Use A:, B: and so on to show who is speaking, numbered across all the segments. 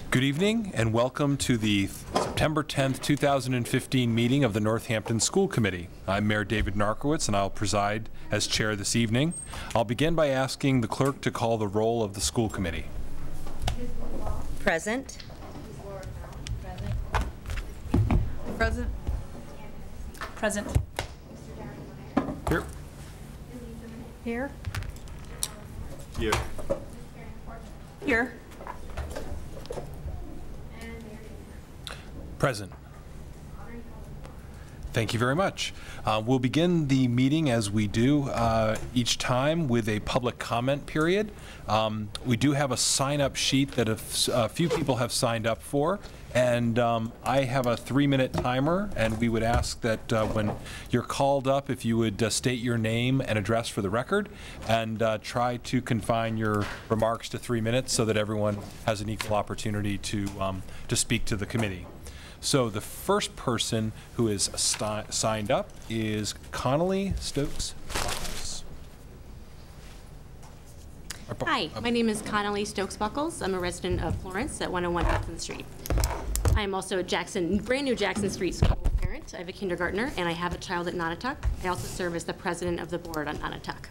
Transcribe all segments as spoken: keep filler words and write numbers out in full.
A: Good evening and welcome to the September tenth, two thousand fifteen meeting of the Northampton School Committee. I'm Mayor David Narkowitz and I'll preside as chair this evening. I'll begin by asking the clerk to call the roll of the school committee.
B: Present.
C: Present. Present.
A: Here.
C: Here.
A: Here.
C: Here.
A: Present. Thank you very much. Uh, we'll begin the meeting as we do uh, each time with a public comment period. Um, we do have a sign-up sheet that a, a few people have signed up for, and um, I have a three-minute timer, and we would ask that uh, when you're called up, if you would uh, state your name and address for the record, and uh, try to confine your remarks to three minutes so that everyone has an equal opportunity to, um, to speak to the committee. So the first person who is signed up is Connolly Stokes Buckles.
D: Hi, my name is Connolly Stokes Buckles. I'm a resident of Florence at one oh one Jackson Street. I am also a Jackson, brand new Jackson Street school parent. I have a kindergartner and I have a child at Nonotuck. I also serve as the president of the board on Nonotuck.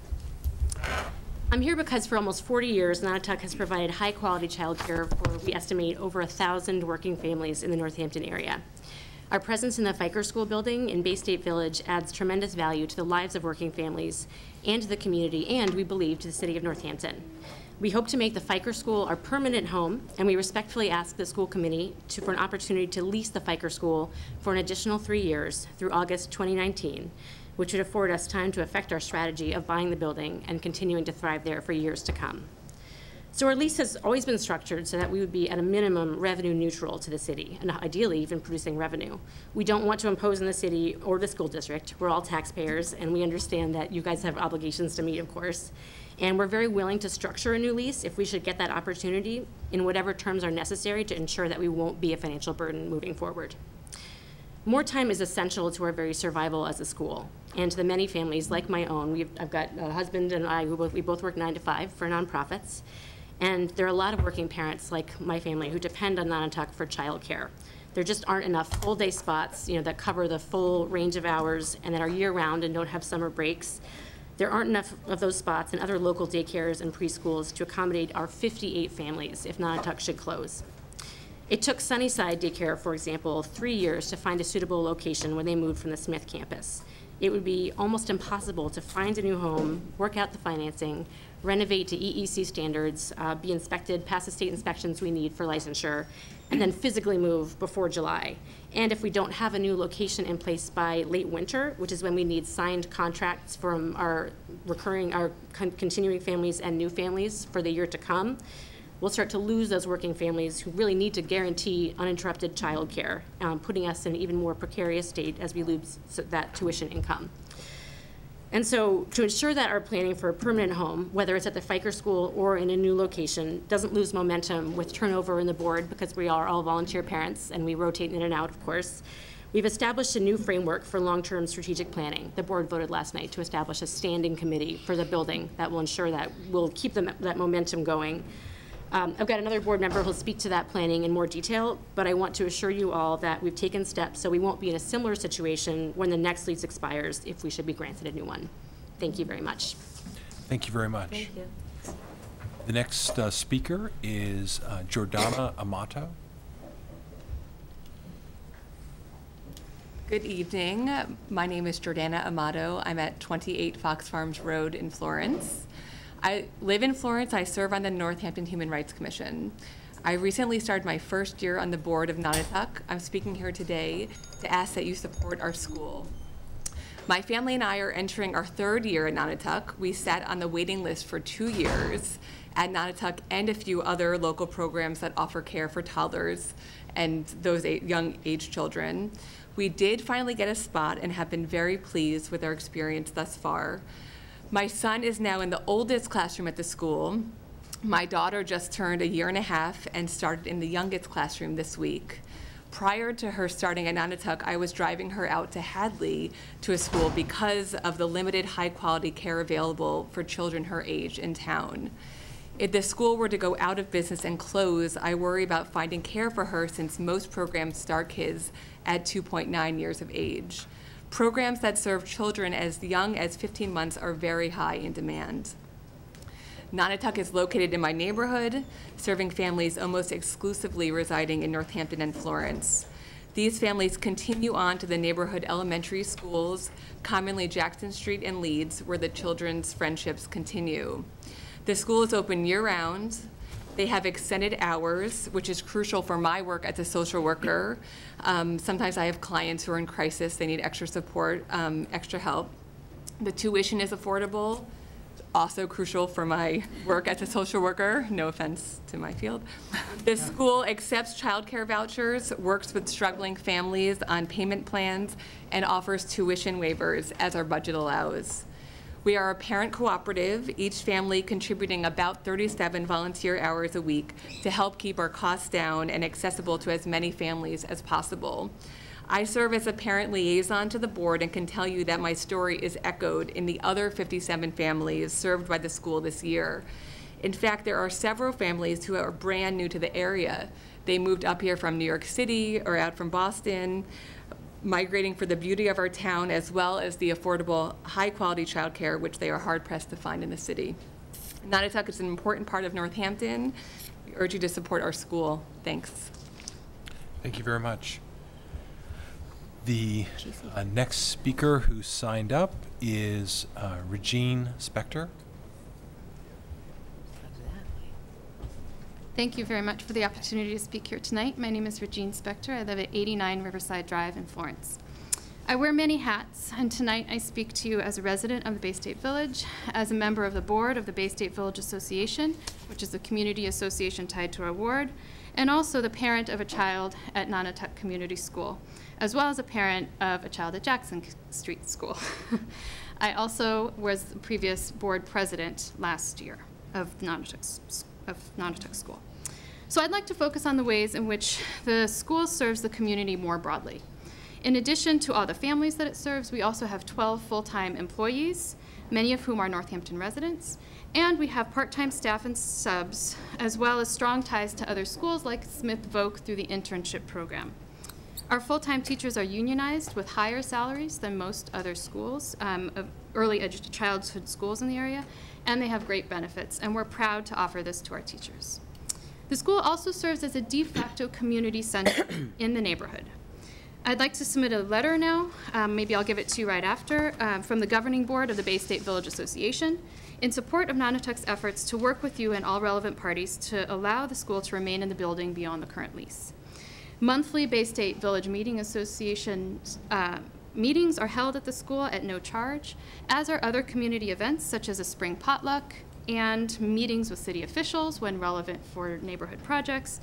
D: I'm here because for almost forty years, Nonotuck has provided high-quality childcare for, we estimate, over a thousand working families in the Northampton area. Our presence in the Fiker School building in Bay State Village adds tremendous value to the lives of working families and to the community, and we believe to the city of Northampton. We hope to make the Fiker School our permanent home, and we respectfully ask the school committee to, for an opportunity to lease the Fiker School for an additional three years through August twenty nineteen. Which would afford us time to affect our strategy of buying the building and continuing to thrive there for years to come. So our lease has always been structured so that we would be at a minimum revenue neutral to the city, and ideally even producing revenue. We don't want to impose on the city or the school district. We're all taxpayers, and we understand that you guys have obligations to meet, of course. And we're very willing to structure a new lease if we should get that opportunity in whatever terms are necessary to ensure that we won't be a financial burden moving forward. More time is essential to our very survival as a school, and to the many families like my own. We've, I've got a husband and I who both, we both work nine to five for nonprofits, and there are a lot of working parents like my family who depend on Nonotuck for childcare. There just aren't enough full-day spots, you know, that cover the full range of hours and that are year-round and don't have summer breaks. There aren't enough of those spots in other local daycares and preschools to accommodate our fifty-eight families if Nonotuck should close. It took Sunnyside Daycare, for example, three years to find a suitable location when they moved from the Smith campus. It would be almost impossible to find a new home, work out the financing, renovate to E E C standards, uh, be inspected, pass the state inspections we need for licensure, and then physically move before July. And if we don't have a new location in place by late winter, which is when we need signed contracts from our recurring, our con continuing families and new families for the year to come, we'll start to lose those working families who really need to guarantee uninterrupted child care, um, putting us in an even more precarious state as we lose that tuition income. And so to ensure that our planning for a permanent home, whether it's at the Fiker School or in a new location, doesn't lose momentum with turnover in the board, because we are all volunteer parents and we rotate in and out, of course, we've established a new framework for long-term strategic planning. The board voted last night to establish a standing committee for the building that will ensure that we'll keep the, that momentum going. Um, I've got another board member who'll speak to that planning in more detail, but I want to assure you all that we've taken steps so we won't be in a similar situation when the next lease expires if we should be granted a new one. Thank you very much.
A: Thank you very much.
B: Thank you.
A: The next uh, speaker is uh, Jordana Amato.
C: Good evening. My name is Jordana Amato. I'm at twenty-eight Fox Farms Road in Florence. I live in Florence. I serve on the Northampton Human Rights Commission. I recently started my first year on the board of Nonotuck. I'm speaking here today to ask that you support our school. My family and I are entering our third year at Nonotuck. We sat on the waiting list for two years at Nonotuck and a few other local programs that offer care for toddlers and those young age children. We did finally get a spot and have been very pleased with our experience thus far. My son is now in the oldest classroom at the school. My daughter just turned a year and a half and started in the youngest classroom this week. Prior to her starting at Nonotuck, I was driving her out to Hadley to a school because of the limited high quality care available for children her age in town. If the school were to go out of business and close, I worry about finding care for her since most programs start kids at two point nine years of age. Programs that serve children as young as fifteen months are very high in demand. Nonotuck is located in my neighborhood, serving families almost exclusively residing in Northampton and Florence. These families continue on to the neighborhood elementary schools, commonly Jackson Street and Leeds, where the children's friendships continue. The school is open year-round. They have extended hours, which is crucial for my work as a social worker. Um, sometimes I have clients who are in crisis. They need extra support, um, extra help. The tuition is affordable, also crucial for my work as a social worker, no offense to my field. The school accepts childcare vouchers, works with struggling families on payment plans, and offers tuition waivers as our budget allows. We are a parent cooperative, each family contributing about thirty-seven volunteer hours a week to help keep our costs down and accessible to as many families as possible. I serve as a parent liaison to the board and can tell you that my story is echoed in the other fifty-seven families served by the school this year. In fact, there are several families who are brand new to the area. They moved up here from New York City or out from Boston, migrating for the beauty of our town as well as the affordable, high-quality childcare which they are hard-pressed to find in the city. Nonotuck is an important part of Northampton. We urge you to support our school. Thanks.
A: Thank you very much. The uh, next speaker who signed up is uh, Regine Spector.
B: Thank you very much for the opportunity to speak here tonight. My name is Regine Spector. I live at eighty-nine Riverside Drive in Florence. I wear many hats, and tonight I speak to you as a resident of the Bay State Village, as a member of the board of the Bay State Village Association, which is a community association tied to our ward, and also the parent of a child at Nonotuck Community School, as well as a parent of a child at Jackson Street School. I also was the previous board president last year of Nonotuck, of Nonotuck School. So I'd like to focus on the ways in which the school serves the community more broadly. In addition to all the families that it serves, we also have twelve full-time employees, many of whom are Northampton residents, and we have part-time staff and subs, as well as strong ties to other schools like Smith Voc through the internship program. Our full-time teachers are unionized with higher salaries than most other schools, um, of early edu- childhood schools in the area, and they have great benefits, and we're proud to offer this to our teachers. The school also serves as a de facto community center in the neighborhood. I'd like to submit a letter now, um, maybe I'll give it to you right after, um, from the governing board of the Bay State Village Association in support of Nonotuck's efforts to work with you and all relevant parties to allow the school to remain in the building beyond the current lease. Monthly Bay State Village Meeting Association uh, meetings are held at the school at no charge, as are other community events such as a spring potluck and meetings with city officials when relevant for neighborhood projects.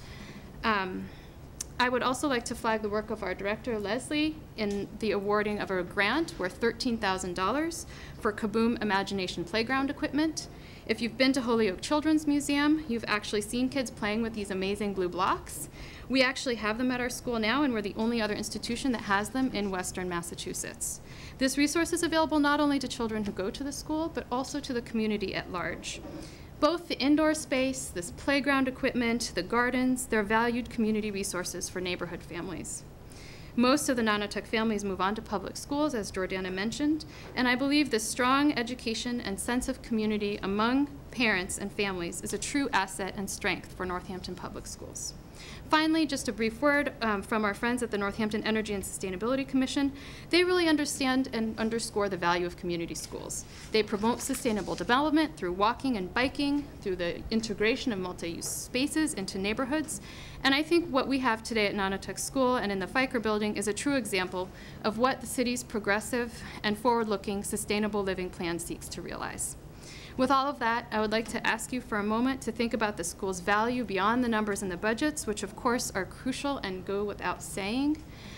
B: Um, I would also like to flag the work of our director, Leslie, in the awarding of a grant worth thirteen thousand dollars for Kaboom Imagination Playground equipment. If you've been to Holyoke Children's Museum, you've actually seen kids playing with these amazing blue blocks. We actually have them at our school now, and we're the only other institution that has them in Western Massachusetts. This resource is available not only to children who go to the school, but also to the community at large. Both the indoor space, this playground equipment, the gardens, they're valued community resources for neighborhood families. Most of the Nonotuck families move on to public schools, as Jordana mentioned, and I believe this strong education and sense of community among parents and families is a true asset and strength for Northampton Public Schools. Finally, just a brief word um, from our friends at the Northampton Energy and Sustainability Commission. They really understand and underscore the value of community schools. They promote sustainable development through walking and biking, through the integration of multi-use spaces into neighborhoods. And I think what we have today at Nonotuck School and in the Fiker building is a true example of what the city's progressive and forward-looking sustainable living plan seeks to realize. With all of that, I would like to ask you for a moment to think about the school's value beyond the numbers in the budgets, which of course are crucial and go without saying.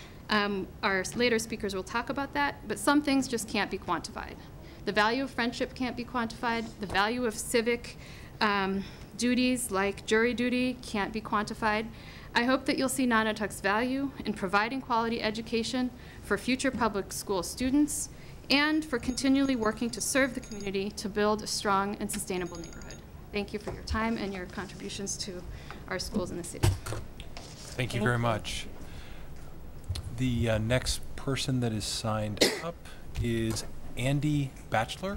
B: Um, our later speakers will talk about that, but some things just can't be quantified. The value of friendship can't be quantified. The value of civic um, duties like jury duty can't be quantified. I hope that you'll see Nonotuck's value in providing quality education for future public school students and for continually working to serve the community to build a strong and sustainable neighborhood. thank you for your time and your contributions to our schools in the city.
A: Thank you very much. The uh, next person that is signed up is Andy Batchelor.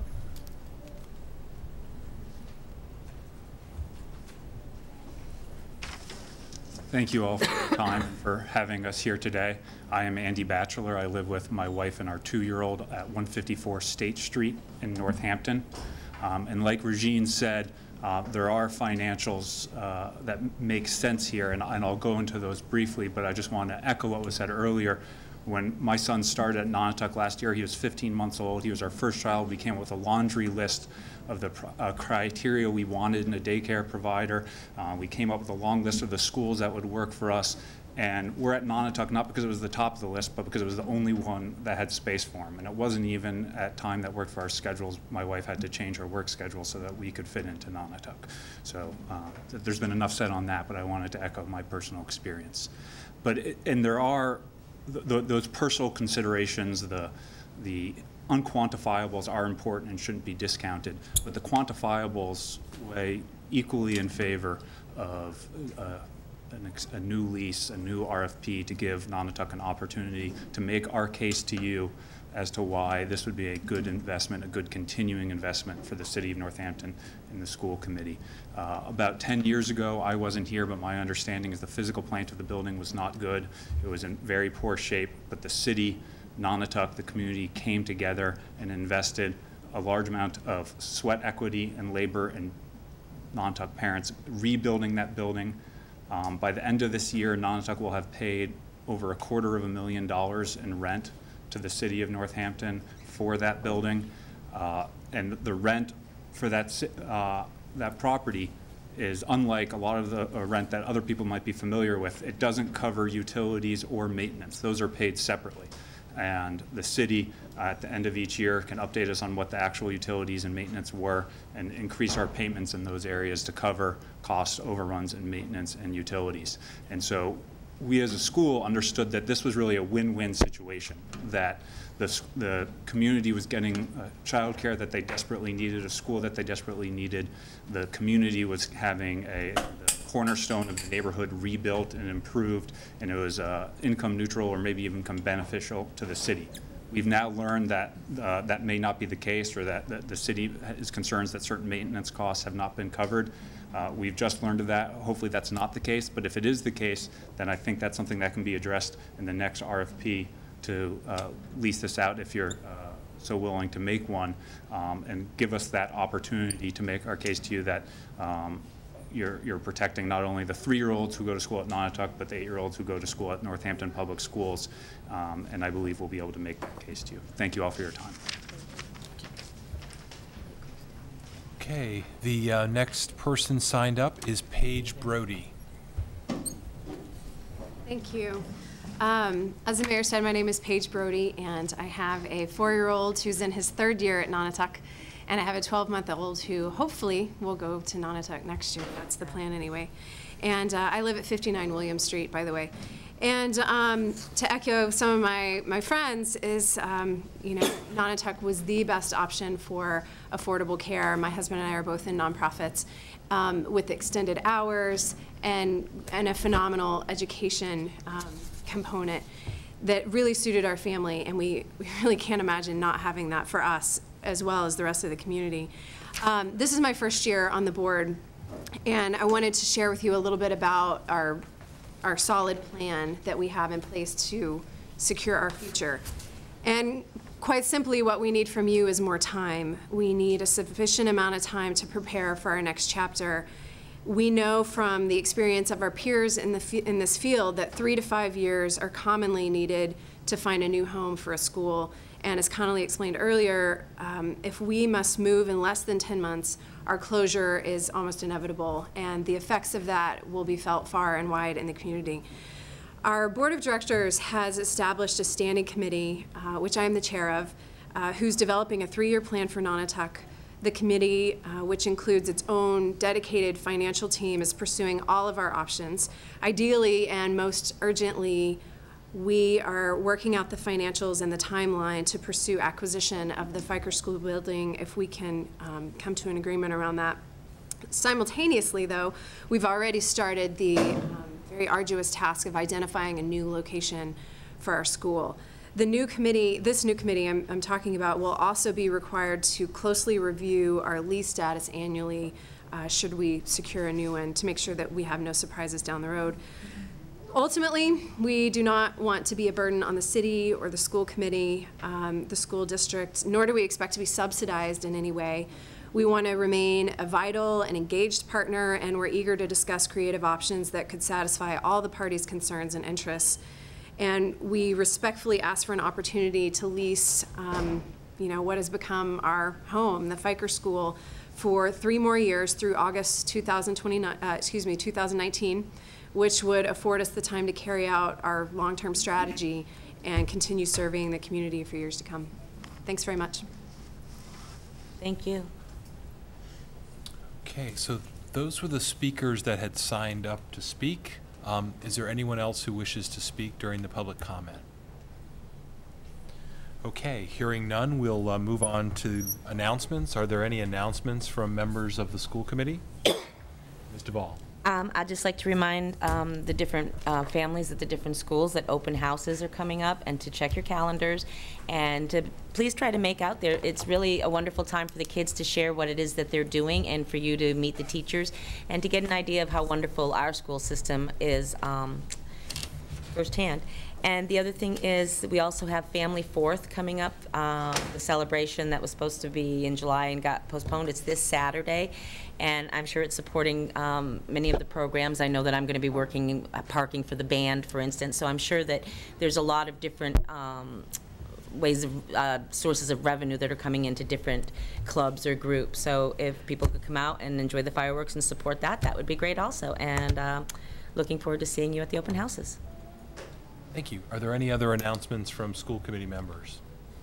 E: Thank you all for your time and for having us here today. I am Andy Batchelor. I live with my wife and our two-year-old at one fifty-four State Street in Northampton. Um, and like Regine said, uh, there are financials uh, that make sense here, and, and I'll go into those briefly, but I just want to echo what was said earlier. When my son started at Nonotuck last year, he was fifteen months old. He was our first child. We came up with a laundry list of the uh, criteria we wanted in a daycare provider. Uh, we came up with a long list of the schools that would work for us. And we're at Nonotuck not because it was the top of the list, but because it was the only one that had space for him. And it wasn't even at time that worked for our schedules. My wife had to change her work schedule so that we could fit into Nonotuck. So uh, th there's been enough said on that, but I wanted to echo my personal experience. But it, and there are th th those personal considerations, the the unquantifiables are important and shouldn't be discounted, but the quantifiables weigh equally in favor of uh, an ex a new lease, a new R F P to give Nonotuck an opportunity to make our case to you as to why this would be a good investment, a good continuing investment for the city of Northampton and the school committee. Uh, about ten years ago, I wasn't here, but my understanding is the physical plant of the building was not good. It was in very poor shape, but the city, Nonotuck, the community came together and invested a large amount of sweat equity and labor and Nonotuck parents rebuilding that building. Um, by the end of this year, Nonotuck will have paid over a quarter of a million dollars in rent to the city of Northampton for that building. Uh, and the rent for that, uh, that property is unlike a lot of the uh, rent that other people might be familiar with. It doesn't cover utilities or maintenance. Those are paid separately. And the city, uh, at the end of each year, can update us on what the actual utilities and maintenance were and increase our payments in those areas to cover cost overruns in maintenance and utilities. And so we as a school understood that this was really a win-win situation, that the, the community was getting uh, child care that they desperately needed, a school that they desperately needed. The community was having a cornerstone of the neighborhood rebuilt and improved, and it was uh, income neutral or maybe even become beneficial to the city. We've now learned that uh, that may not be the case, or that, that the city is concerned that certain maintenance costs have not been covered. Uh, we've just learned of that. Hopefully that's not the case, but if it is the case, then I think that's something that can be addressed in the next R F P to uh, lease this out if you're uh, so willing to make one, um, and give us that opportunity to make our case to you that um, You're, you're protecting not only the three-year-olds who go to school at Nonotuck, but the eight-year-olds who go to school at Northampton Public Schools, um, and I believe we'll be able to make that case to you. Thank you all for your time.
A: Okay, the uh, next person signed up is Paige Brody.
F: Thank you. Um, as the mayor said, my name is Paige Brody, and I have a four-year-old who's in his third year at Nonotuck. And I have a twelve-month-old who hopefully will go to Nonotuck next year. That's the plan anyway. And uh, I live at fifty-nine William Street, by the way. And um, to echo some of my, my friends is, um, you know, Nonotuck was the best option for affordable care. My husband and I are both in nonprofits um, with extended hours and, and a phenomenal education um, component that really suited our family. And we, we really can't imagine not having that for us, as well as the rest of the community. Um, this is my first year on the board, and I wanted to share with you a little bit about our, our solid plan that we have in place to secure our future. And quite simply, what we need from you is more time. We need a sufficient amount of time to prepare for our next chapter. We know from the experience of our peers in, the, in this field that three to five years are commonly needed to find a new home for a school. And as Connolly explained earlier, um, if we must move in less than ten months, our closure is almost inevitable, and the effects of that will be felt far and wide in the community. Our board of directors has established a standing committee, uh, which I am the chair of, uh, who's developing a three-year plan for Nonotuck. The committee, uh, which includes its own dedicated financial team, is pursuing all of our options. Ideally and most urgently, we are working out the financials and the timeline to pursue acquisition of the Fiker School building if we can um, come to an agreement around that. Simultaneously, though, we've already started the um, very arduous task of identifying a new location for our school. The new committee, this new committee I'm, I'm talking about, will also be required to closely review our lease status annually uh, should we secure a new one, to make sure that we have no surprises down the road. Ultimately, we do not want to be a burden on the city or the school committee, um, the school district, nor do we expect to be subsidized in any way. We want to remain a vital and engaged partner, and we're eager to discuss creative options that could satisfy all the parties' concerns and interests. And we respectfully ask for an opportunity to lease, um, you know, what has become our home, the Fiker School, for three more years through August two thousand twenty-nine, uh, excuse me, two thousand nineteen, which would afford us the time to carry out our long-term strategy and continue serving the community for years to come. Thanks very much.
G: Thank you.
A: Okay, so those were the speakers that had signed up to speak. Um, is there anyone else who wishes to speak during the public comment? Okay, hearing none, we'll uh, move on to announcements. Are there any announcements from members of the school committee? Miz Duvall.
G: Um, I'd just like to remind um, the different uh, families at the different schools that open houses are coming up, and to check your calendars and to please try to make out there. It's really a wonderful time for the kids to share what it is that they're doing, and for you to meet the teachers and to get an idea of how wonderful our school system is um, firsthand. And the other thing is that we also have Family Fourth coming up, uh, the celebration that was supposed to be in July and got postponed. It's this Saturday, and I'm sure it's supporting um, many of the programs. I know that I'm going to be working uh, parking for the band, for instance, so I'm sure that there's a lot of different um, ways of uh, sources of revenue that are coming into different clubs or groups. So if people could come out and enjoy the fireworks and support that, that would be great also. And uh, looking forward to seeing you at the open houses.
A: Thank you. Are there any other announcements from school committee members?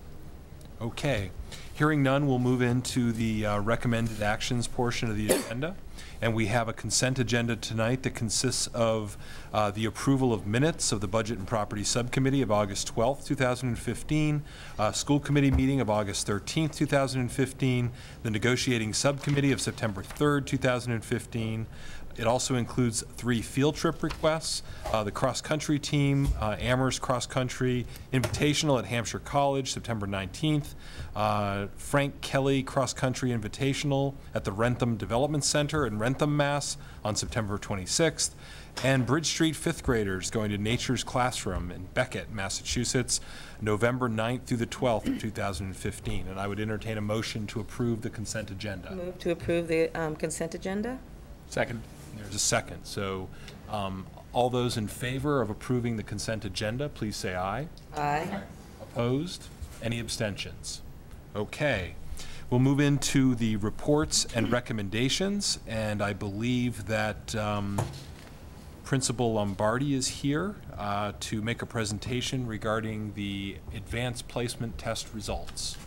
A: Okay. Hearing none, we'll move into the uh, recommended actions portion of the agenda. And we have a consent agenda tonight that consists of uh, the approval of minutes of the Budget and Property Subcommittee of August twelfth, two thousand fifteen, uh, School Committee meeting of August thirteenth, two thousand fifteen, the Negotiating Subcommittee of September third, two thousand fifteen. It also includes three field trip requests, uh, the cross-country team, uh, Amherst Cross Country Invitational at Hampshire College, September nineteenth, uh, Frank Kelly Cross Country Invitational at the Rentham Development Center in Rentham, Mass. On September twenty-sixth, and Bridge Street fifth graders going to Nature's Classroom in Beckett, Massachusetts, November ninth through the twelfth of two thousand fifteen. And I would entertain a motion to approve the consent agenda.
G: Move to approve the um, consent agenda.
A: Second. There's a second. So um, all those in favor of approving the consent agenda, please say aye.
G: Aye.
A: Opposed? Any abstentions? Okay. We'll move into the reports and recommendations, and I believe that um, Principal Lombardi is here uh, to make a presentation regarding the advanced placement test results.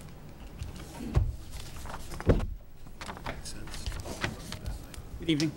H: Good evening.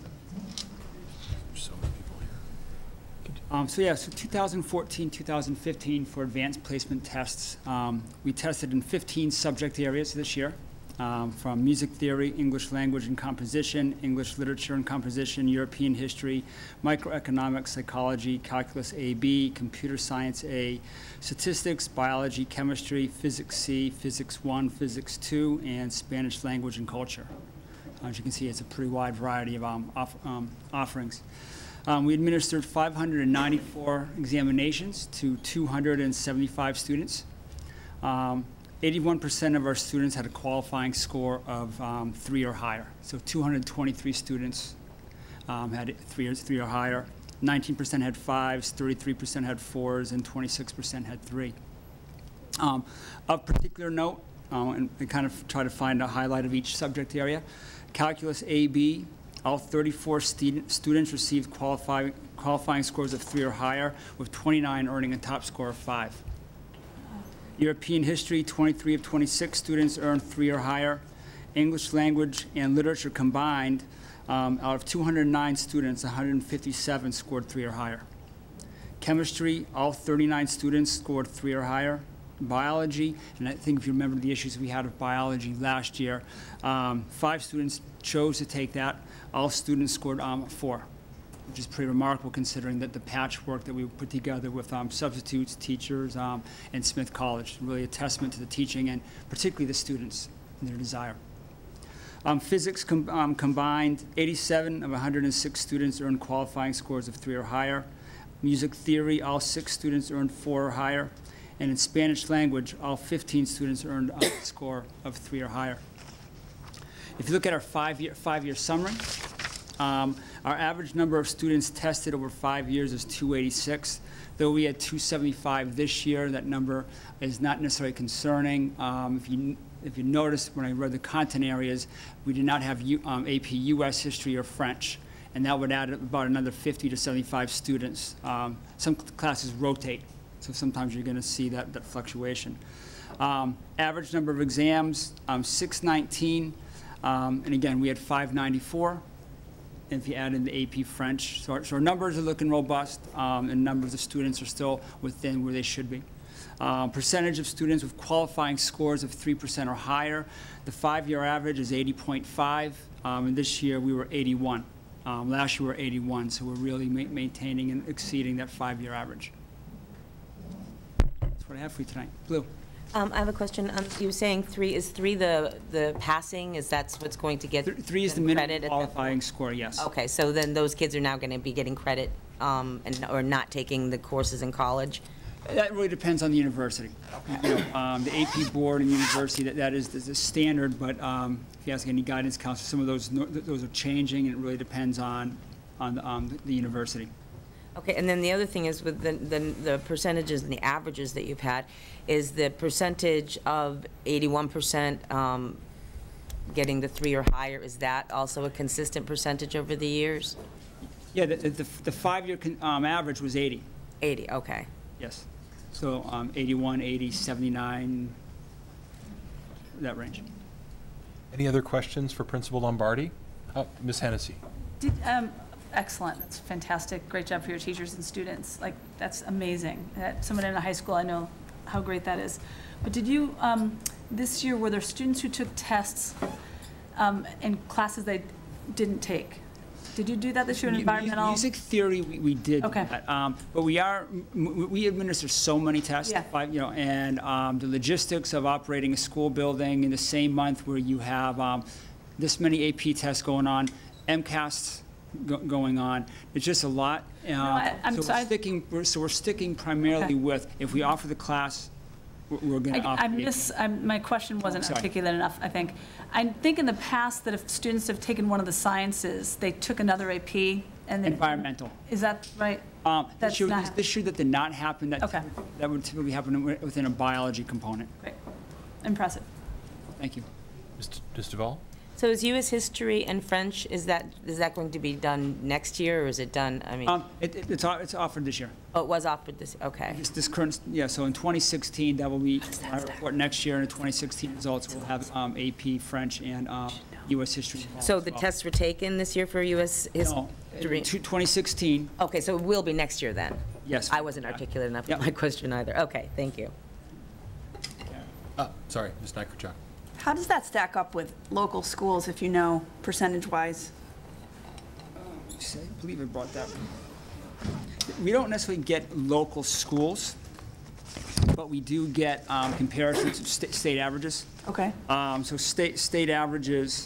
H: Um, so yeah, so two thousand fourteen, two thousand fifteen for advanced placement tests. Um, we tested in fifteen subject areas this year, um, from music theory, English language and composition, English literature and composition, European history, microeconomics, psychology, calculus A B, computer science A, statistics, biology, chemistry, physics C, physics one, physics two, and Spanish language and culture. As you can see, it's a pretty wide variety of um, off, um, offerings. Um, we administered five hundred ninety-four examinations to two hundred seventy-five students. Um, eighty-one percent of our students had a qualifying score of um, three or higher. So two hundred twenty-three students um, had three or, three or higher. nineteen percent had fives, thirty-three percent had fours, and twenty-six percent had three. Um, of particular note, uh, and, and kind of try to find a highlight of each subject area, calculus A B, all thirty-four stu students received qualifying, qualifying scores of three or higher, with twenty-nine earning a top score of five. European history, twenty-three of twenty-six students earned three or higher. English language and literature combined, um, out of two hundred nine students, one hundred fifty-seven scored three or higher. Chemistry, all thirty-nine students scored three or higher. biology, and I think if you remember the issues we had with biology last year, um, five students chose to take that. All students scored um, four, which is pretty remarkable considering that the patchwork that we put together with um, substitutes, teachers, um, and Smith College. Really a testament to the teaching and particularly the students and their desire. Um, physics com um, combined, eighty-seven of one hundred six students earned qualifying scores of three or higher. Music theory, all six students earned four or higher. And in Spanish language, all fifteen students earned a score of three or higher. If you look at our five-year five-year summary, um, our average number of students tested over five years is two eighty-six. Though we had two seventy-five this year, that number is not necessarily concerning. Um, if you If you notice, when I read the content areas, we did not have U, um, A P U S history or French, and that would add about another fifty to seventy-five students. Um, some classes rotate, so sometimes you're going to see that, that fluctuation. Um, average number of exams, um, six nineteen, um, and again, we had five ninety-four. And if you add in the A P French, so our, so our numbers are looking robust, um, and numbers of students are still within where they should be. Um, percentage of students with qualifying scores of three percent or higher. The five-year average is eighty point five, um, and this year we were eighty-one. Um, last year we were eighty-one, so we're really ma maintaining and exceeding that five-year average. That's what I have for you tonight. Blue.
G: Um, I have a question. Um, you were saying three, is three the, the passing? Is that's what's going to get
H: Th three is the
G: them
H: minimum
G: credit at
H: qualifying score, yes.
G: Okay, so then those kids are now going to be getting credit um, and, or not taking the courses in college?
H: That really depends on the university. You know, um, the A P board and university, that, that is the, the standard, but um, if you ask any guidance counselor, some of those no, those are changing, and it really depends on, on the, um, the university.
G: Okay, and then the other thing is with the, the, the percentages and the averages that you've had, is the percentage of eighty-one percent um, getting the three or higher, is that also a consistent percentage over the years?
H: Yeah, the, the, the five-year um, average was eighty.
G: eighty, okay.
H: Yes. So um, eighty-one, eighty, seventy-nine, that range.
A: Any other questions for Principal Lombardi? Oh, Miz Hennessy.
I: Did, um, excellent. That's fantastic. Great job for your teachers and students. Like, that's amazing. That someone in a high school, I know how great that is. But did you, um, this year, were there students who took tests um, in classes they didn't take? Did you do that this year in
H: Mu-
I: environmental?
H: Music theory, we, we did.
I: Okay.
H: That. Um, but we are, m- we administer so many tests.
I: Yeah.
H: Five, you know, and um, the logistics of operating a school building in the same month where you have um, this many A P tests going on, MCAS go going on, it's just a lot. Uh,
I: I- I'm
H: so
I: so-
H: we're
I: I-
H: sticking, we're, so we're sticking primarily
I: Okay.
H: with, if we offer the class, we're, we're going to
I: I,
H: offer.
I: I
H: A P.
I: miss, I'm, my question wasn't
H: sorry.
I: articulate enough, I think. I think in the past that if students have taken one of the sciences, they took another A P and then.
H: Environmental.
I: Is that right?
H: Um,
I: That's
H: this year,
I: not
H: this, this year that did not happen. That
I: Okay.
H: that would typically happen within a biology component.
I: Great. Impressive.
H: Thank you.
A: Miz Duval?
G: So is U S history and French, is that, is that going to be done next year, or is it done, I mean,
H: Um, it, it, it's o- it's offered this year.
G: oh, it was offered this, okay.
H: This, this current, yeah. So in twenty sixteen, that will be our report next year. And the twenty sixteen results will have um, A P French and um, U S history. involved
G: So
H: as
G: the
H: well.
G: tests were taken this year for U S
H: No,
G: history?
H: in two- twenty sixteen.
G: Okay, so it will be next year then?
H: Yes.
G: I wasn't articulate enough with
H: Yep.
G: my question either. Okay, thank you.
A: Uh, sorry, Miz Nykerchuk.
J: How does that stack up with local schools, if you know, percentage-wise?
H: I believe I brought that. We don't necessarily get local schools, but we do get um, comparisons of sta- state averages.
J: Okay.
H: Um, So state, state averages.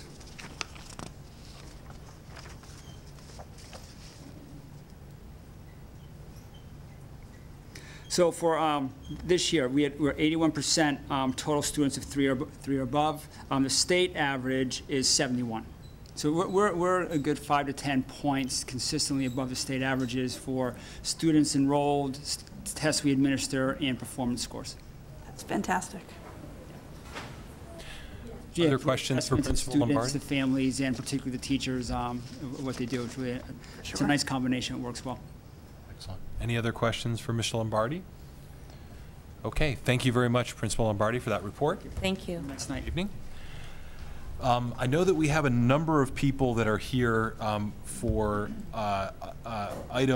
H: So for um, this year, we had, we're eighty-one percent um, total students of three or, abo- three or above. Um, The state average is seventy-one. So we're, we're, we're a good five to ten points consistently above the state averages for students enrolled, s- tests we administer, and performance scores.
J: That's fantastic.
H: Yeah,
A: Other questions for
H: testament to
A: Principal
H: students,
A: Lombardi?
H: the families, and particularly the teachers, um, what they do. It's really, a- it's a
J: Sure.
H: nice combination. It works well.
A: Excellent. Any other questions for Miz Lombardi? Okay, thank you very much, Principal Lombardi, for that report.
G: Thank you.
H: Next night.
A: Evening. Um, I know that we have a number of people that are here um, for uh, uh, item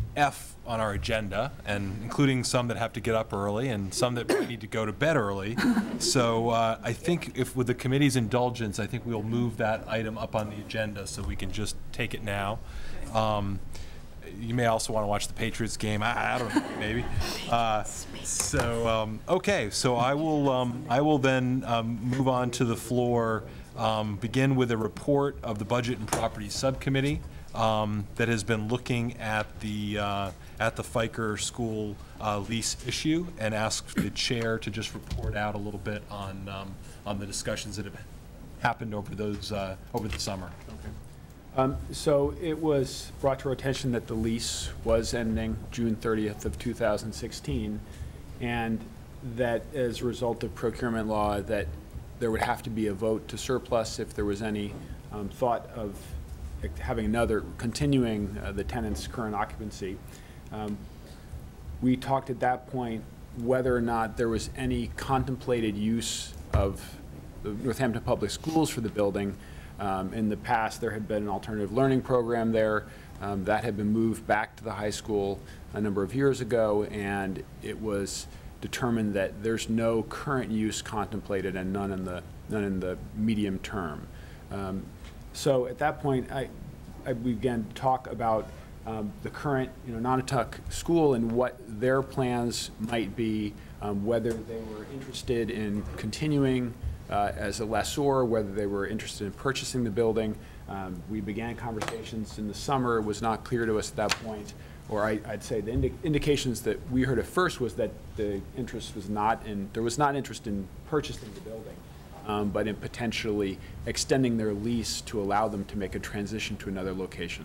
A: F on our agenda, and including some that have to get up early and some that need to go to bed early. So uh, I think if, with the committee's indulgence, I think we'll move that item up on the agenda so we can just take it now. Um, you may also want to watch the Patriots game. I, I don't know, maybe. Uh, so um, okay, so I will um, I will then um, move on to the floor. Um, begin with a report of the Budget and Property Subcommittee um, that has been looking at the uh, at the Fiker School uh, lease issue, and ask the chair to just report out a little bit on um, on the discussions that have happened over those uh, over the summer.
K: Okay. Um, so it was brought to our attention that the lease was ending June thirtieth of two thousand sixteen, and that as a result of procurement law that there would have to be a vote to surplus if there was any um, thought of having another, continuing uh, the tenant's current occupancy. Um, we talked at that point whether or not there was any contemplated use of the Northampton Public Schools for the building. Um, in the past, there had been an alternative learning program there. Um, that had been moved back to the high school a number of years ago, and it was determined that there's no current use contemplated and none in the none in the medium term. Um, so at that point, I, I began to talk about um, the current, you know, Nonotuck School and what their plans might be, um, whether they were interested in continuing uh, as a lessor, whether they were interested in purchasing the building. Um, we began conversations in the summer. It was not clear to us at that point, or I, I'd say the indi indications that we heard at first was that the interest was not in, there was not interest in purchasing the building, um, but in potentially extending their lease to allow them to make a transition to another location.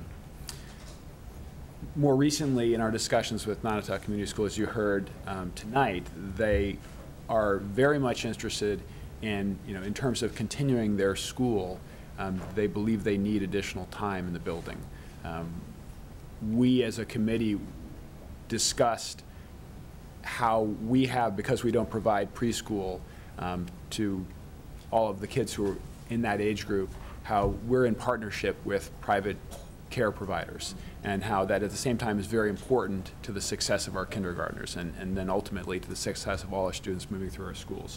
K: More recently, in our discussions with Nonotuck Community School, as you heard um, tonight, they are very much interested in, you know, in terms of continuing their school. Um, they believe they need additional time in the building. Um, we as a committee discussed how we have, because we don't provide preschool um, to all of the kids who are in that age group, how we're in partnership with private care providers, and how that at the same time is very important to the success of our kindergartners, and, and then ultimately to the success of all our students moving through our schools.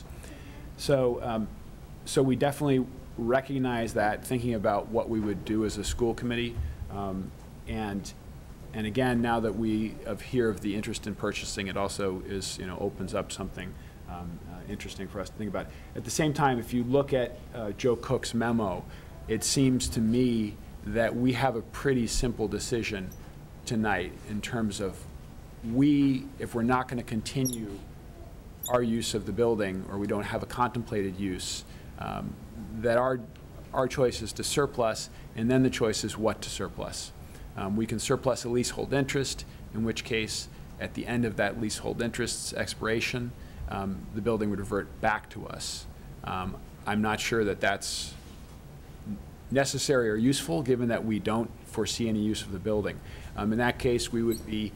K: So, um, so we definitely recognize that, thinking about what we would do as a school committee, um, and and again, now that we have hear of the interest in purchasing, it also is, you know, opens up something um, uh, interesting for us to think about. At the same time, if you look at uh, Joe Cook's memo, it seems to me that we have a pretty simple decision tonight in terms of we, if we're not going to continue our use of the building, or we don't have a contemplated use, um, that our, our choice is to surplus, and then the choice is what to surplus. Um, we can surplus a leasehold interest, in which case, at the end of that leasehold interest's expiration, um, the building would revert back to us. Um, I'm not sure that that's necessary or useful, given that we don't foresee any use of the building. Um, in that case, we would be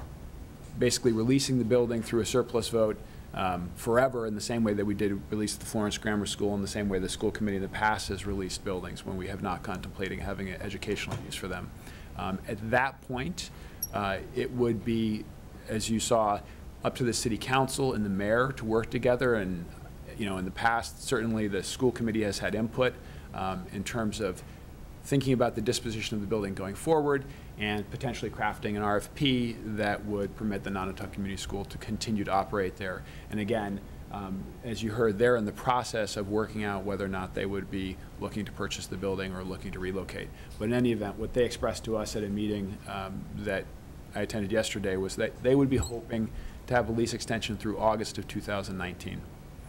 K: basically releasing the building through a surplus vote um, forever, in the same way that we did release the Florence Grammar School, in the same way the school committee in the past has released buildings when we have not contemplating having an educational use for them. Um, at that point, uh, it would be, as you saw, up to the city council and the mayor to work together. And, you know, in the past, certainly the school committee has had input um, in terms of thinking about the disposition of the building going forward, and potentially crafting an R F P that would permit the Nonotuck Community School to continue to operate there. And again, um, as you heard, they're in the process of working out whether or not they would be looking to purchase the building or looking to relocate. But in any event, what they expressed to us at a meeting um, that I attended yesterday was that they would be hoping to have a lease extension through August of two thousand nineteen.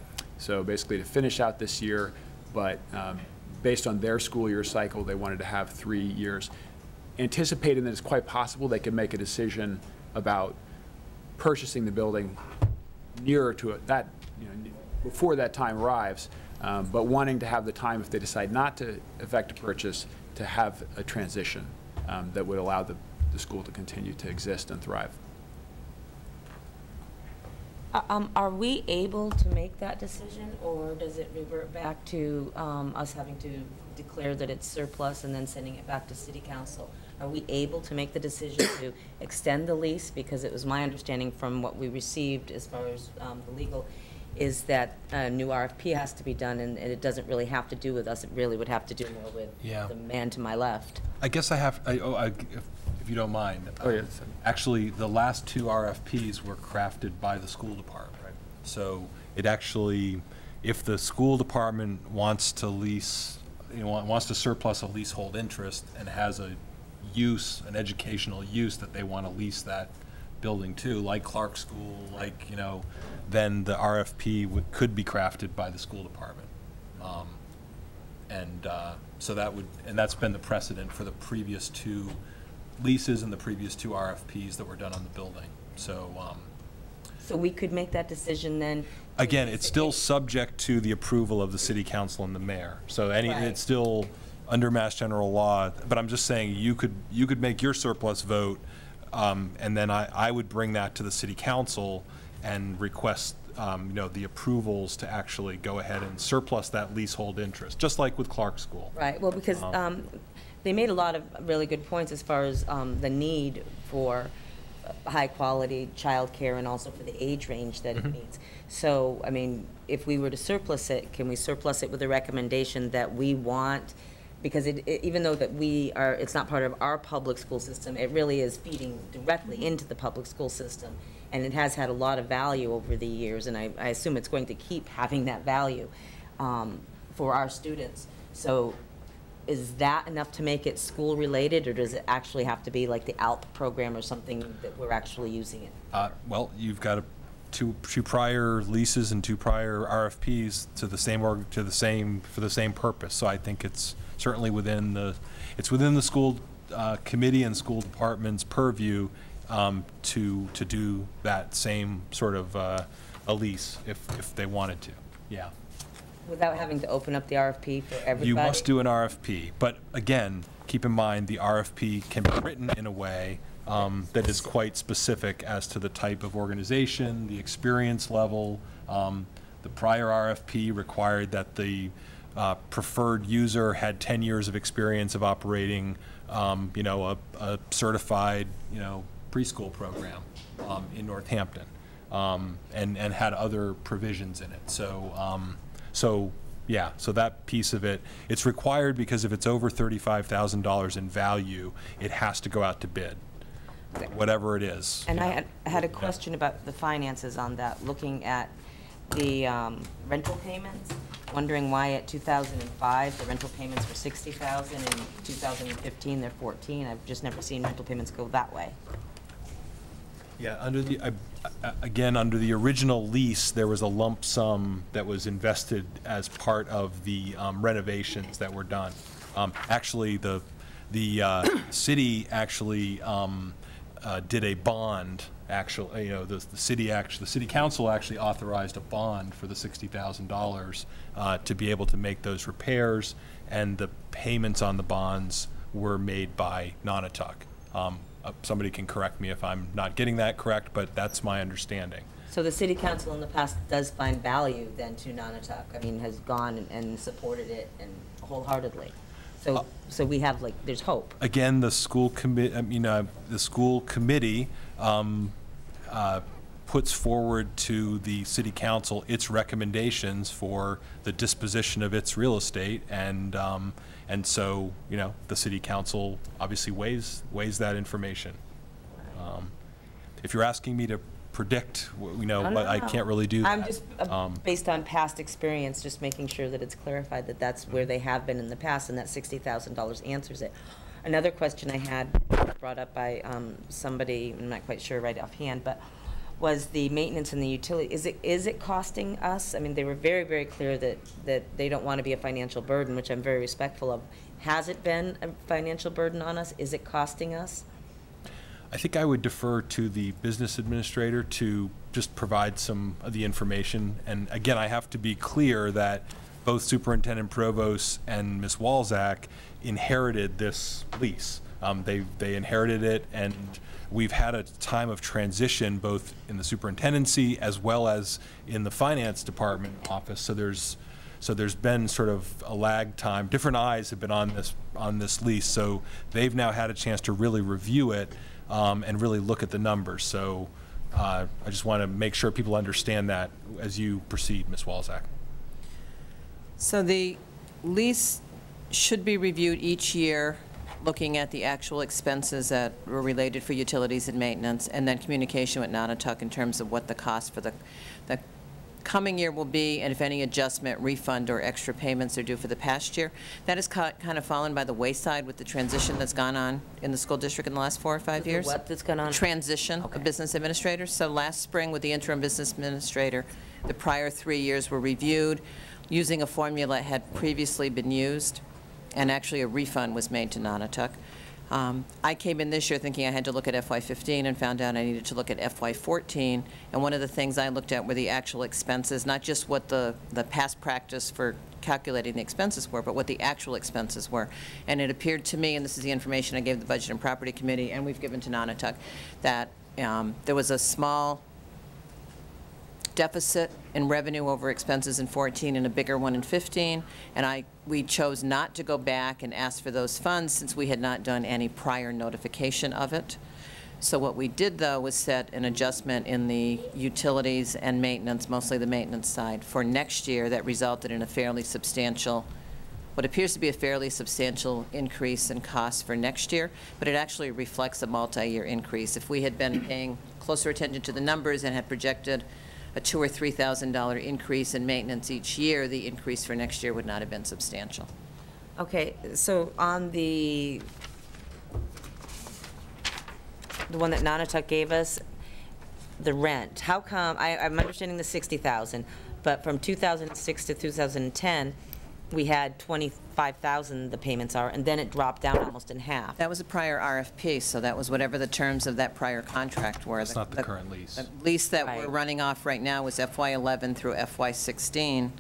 K: So basically to finish out this year, but um, based on their school year cycle, they wanted to have three years. Anticipating that it's quite possible they could make a decision about purchasing the building nearer to it, that, you know, before that time arrives, um, but wanting to have the time, if they decide not to effect a purchase, to have a transition um, that would allow the, the school to continue to exist and thrive.
G: Uh, Um, are we able to make that decision, or does it revert back to um, us having to declare that it's surplus and then sending it back to city council. Are we able to make the decision to extend the lease? Because it was my understanding from what we received as far as um, the legal, is that a new R F P has to be done, and, and it doesn't really have to do with us. It really would have to do more with
A: Yeah.
G: the man to my left.
A: I guess I have, I, oh, I, if, if you don't mind.
K: Oh, yes.
A: Actually, the last two R F Ps were crafted by the school department. Right. So it actually, if the school department wants to lease, you know, wants to surplus a leasehold interest and has a use, an educational use that they want to lease that building to, like Clark School, like, you know, then the R F P would, could be crafted by the school department. Um, and uh, so that would, and that's been the precedent for the previous two leases and the previous two R F Ps that were done on the building. So, um,
G: So we could make that decision then?
A: again, it's still subject to the approval of the city council and the mayor. So any,
G: Right.
A: it's still under Mass General Law, but I'm just saying you could, you could make your surplus vote, um, and then I, I would bring that to the city council and request, um, you know, the approvals to actually go ahead and surplus that leasehold interest, just like with Clark School.
G: Right, well, because
A: Um,
G: um, they made a lot of really good points as far as um, the need for high-quality childcare and also for the age range that it meets. So, I mean, if we were to surplus it, can we surplus it with a recommendation that we want, because it, it- even though that we are, it's not part of our public school system, it really is feeding directly into the public school system, and it has had a lot of value over the years, and I, I assume it's going to keep having that value um, for our students. So is that enough to make it school-related, or does it actually have to be like the A L P program or something that we're actually using it?
A: Uh, Well, you've got a, two, two prior leases and two prior R F Ps to the same, org to the same, for the same purpose. So I think it's certainly within the, it's within the school uh, committee and school department's purview um, to, to do that same sort of uh, a lease if, if they wanted to, yeah.
G: Without having to open up the R F P for everybody?
A: You must do an R F P, but again, keep in mind, the R F P can be written in a way um, that is quite specific as to the type of organization, the experience level. Um, The prior R F P required that the uh, preferred user had ten years of experience of operating, um, you know, a, a certified, you know, preschool program um, in Northampton, um, and, and had other provisions in it. So, um, So, yeah, so that piece of it, it's required because if it's over thirty-five thousand dollars in value, it has to go out to bid, whatever it is.
G: And I had, I had a question about the finances on that, looking at the um, rental payments, wondering why at two thousand five, the rental payments were sixty thousand, and in two thousand fifteen, they're fourteen. I've just never seen rental payments go that way.
A: Yeah, under the, I- I- again, under the original lease, there was a lump sum that was invested as part of the um, renovations that were done. Um, Actually, the, the uh, city actually um, uh, did a bond, actually, you know, the, the city actually, the city council actually authorized a bond for the sixty thousand dollars uh, to be able to make those repairs, and the payments on the bonds were made by Nonotuck. Um, Uh, Somebody can correct me if I'm not getting that correct, but that's my understanding.
G: So the city council in the past does find value then to Nonotuck. I mean, has gone and- and supported it and wholeheartedly. So, so we have like, there's hope.
A: Again, the school commit, I mean, uh, the school committee um, uh, puts forward to the city council its recommendations for the disposition of its real estate, and um, and so, you know, the city council obviously weighs weighs that information. Um, if you're asking me to predict, w- you know,
G: No, no,
A: but I
G: no.
A: can't really do that.
G: I'm just, uh,
A: Um,
G: based on past experience, just making sure that it's clarified that that's where they have been in the past, and that sixty thousand dollars answers it. Another question I had brought up by um, somebody, I'm not quite sure right offhand, but was the maintenance and the utility. Is it, is it costing us? I mean, they were very, very clear that, that they don't want to be a financial burden, which I'm very respectful of. Has it been a financial burden on us? Is it costing us?
A: I think I would defer to the business administrator to just provide some of the information. And again, I have to be clear that both Superintendent Provost and Miz Walzak inherited this lease. Um, they, they inherited it, and we've had a time of transition both in the superintendency as well as in the finance department office. So there's, So there's been sort of a lag time. Different eyes have been on this on this lease, so they've now had a chance to really review it um, and really look at the numbers. So uh, I just want to make sure people understand that as you proceed, Miz Walzak.
L: So the lease should be reviewed each year, looking at the actual expenses that were related for utilities and maintenance, and then communication with Nonotuck in terms of what the cost for the, the coming year will be, and if any adjustment, refund, or extra payments are due for the past year. That has ca- kind of fallen by the wayside with the transition that's gone on in the school district in the last four or five years.
G: What that's gone on?
L: Transition
G: Okay.
L: of business administrators. So last spring with the interim business administrator, the prior three years were reviewed using a formula that had previously been used, and actually a refund was made to Nonotuck. Um, I came in this year thinking I had to look at F Y fifteen and found out I needed to look at F Y fourteen. And one of the things I looked at were the actual expenses, not just what the, the past practice for calculating the expenses were, but what the actual expenses were. And it appeared to me, and this is the information I gave the Budget and Property Committee, and we've given to Nonotuck, that um, there was a small deficit in revenue over expenses in fourteen and a bigger one in fifteen, and I we chose not to go back and ask for those funds since we had not done any prior notification of it. So what we did, though, was set an adjustment in the utilities and maintenance, mostly the maintenance side, for next year that resulted in a fairly substantial, what appears to be a fairly substantial increase in costs for next year, but it actually reflects a multi-year increase. If we had been paying closer attention to the numbers and had projected a two or three thousand dollar increase in maintenance each year, the increase for next year would not have been substantial.
G: Okay, so on the, the one that Nonotuck gave us, the rent, how come, I, I'm understanding the sixty thousand, but from two thousand six to two thousand ten, we had twenty-five thousand the payments are, and then it dropped down almost in half.
L: That was a prior R F P, so that was whatever the terms of that prior contract were.
A: It's not the current lease.
L: The lease that we're
G: Right.
L: running off right now was F Y eleven through F Y sixteen,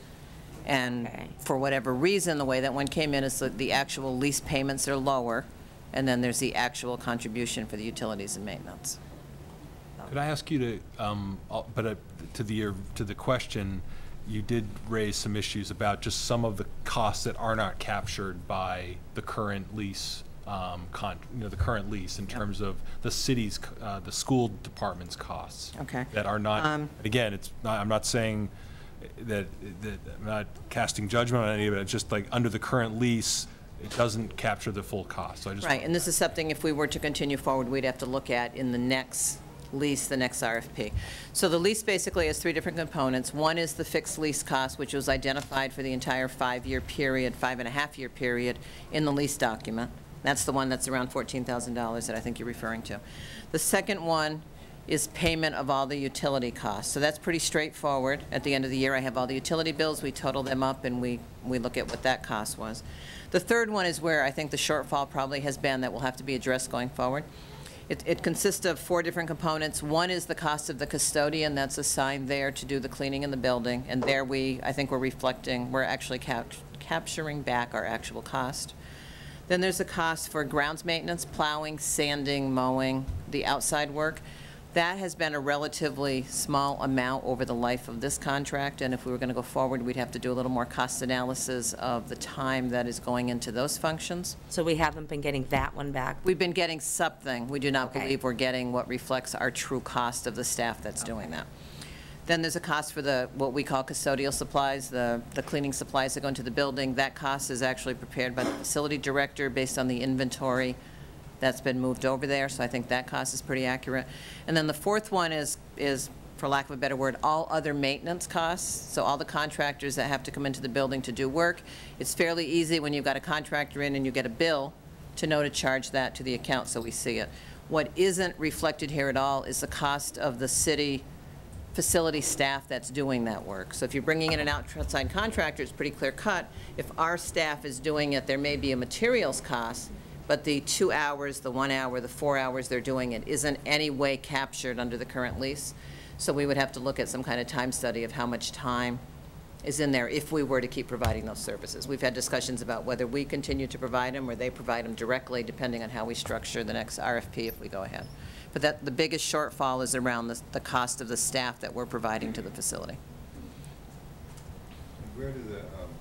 L: and
G: Okay.
L: for whatever reason, the way that one came in is that the actual lease payments are lower, and then there's the actual contribution for the utilities and maintenance.
A: Could I ask you to, um, uh, but uh, to the, uh, to the question, you did raise some issues about just some of the costs that are not captured by the current lease, um, con, you know, the current lease in terms of the city's, uh, the school department's costs.
L: Okay.
A: That are not,
L: Um,
A: again, it's not, I'm not saying that, that, I'm not casting judgment on any of it, it's just like, under the current lease, it doesn't capture the full cost, so I just.
L: Right, and this is something, if we were to continue forward, we'd have to look at in the next lease, the next R F P. So the lease basically has three different components. One is the fixed lease cost, which was identified for the entire five-year period, five and a half year period in the lease document. That's the one that's around fourteen thousand dollars that I think you're referring to. The second one is payment of all the utility costs. So that's pretty straightforward. At the end of the year, I have all the utility bills, we total them up, and we, we look at what that cost was. The third one is where I think the shortfall probably has been that will have to be addressed going forward. It, it consists of four different components. One is the cost of the custodian that's assigned there to do the cleaning in the building, and there we, I think we're reflecting, we're actually cap capturing back our actual cost. Then there's the cost for grounds maintenance, plowing, sanding, mowing, the outside work. That has been a relatively small amount over the life of this contract, and if we were going to go forward, we'd have to do a little more cost analysis of the time that is going into those functions.
G: So we haven't been getting that one back?
L: We've been getting something. We do not
G: Okay.
L: believe we're getting what reflects our true cost of the staff that's doing that. Then there's a cost for the, what we call custodial supplies, the, the cleaning supplies that go into the building. That cost is actually prepared by the facility director based on the inventory that's been moved over there, so I think that cost is pretty accurate. And then the fourth one is, is, for lack of a better word, all other maintenance costs. So all the contractors that have to come into the building to do work. It's fairly easy when you've got a contractor in and you get a bill to know to charge that to the account so we see it. What isn't reflected here at all is the cost of the city facility staff that's doing that work. So if you're bringing in an outside contractor, it's pretty clear cut. If our staff is doing it, there may be a materials cost, but the two hours, the one hour, the four hours they're doing it isn't any way captured under the current lease. So we would have to look at some kind of time study of how much time is in there if we were to keep providing those services. We've had discussions about whether we continue to provide them or they provide them directly, depending on how we structure the next R F P if we go ahead. But that, the biggest shortfall is around the, the cost of the staff that we're providing to the facility.
M: Where do the um,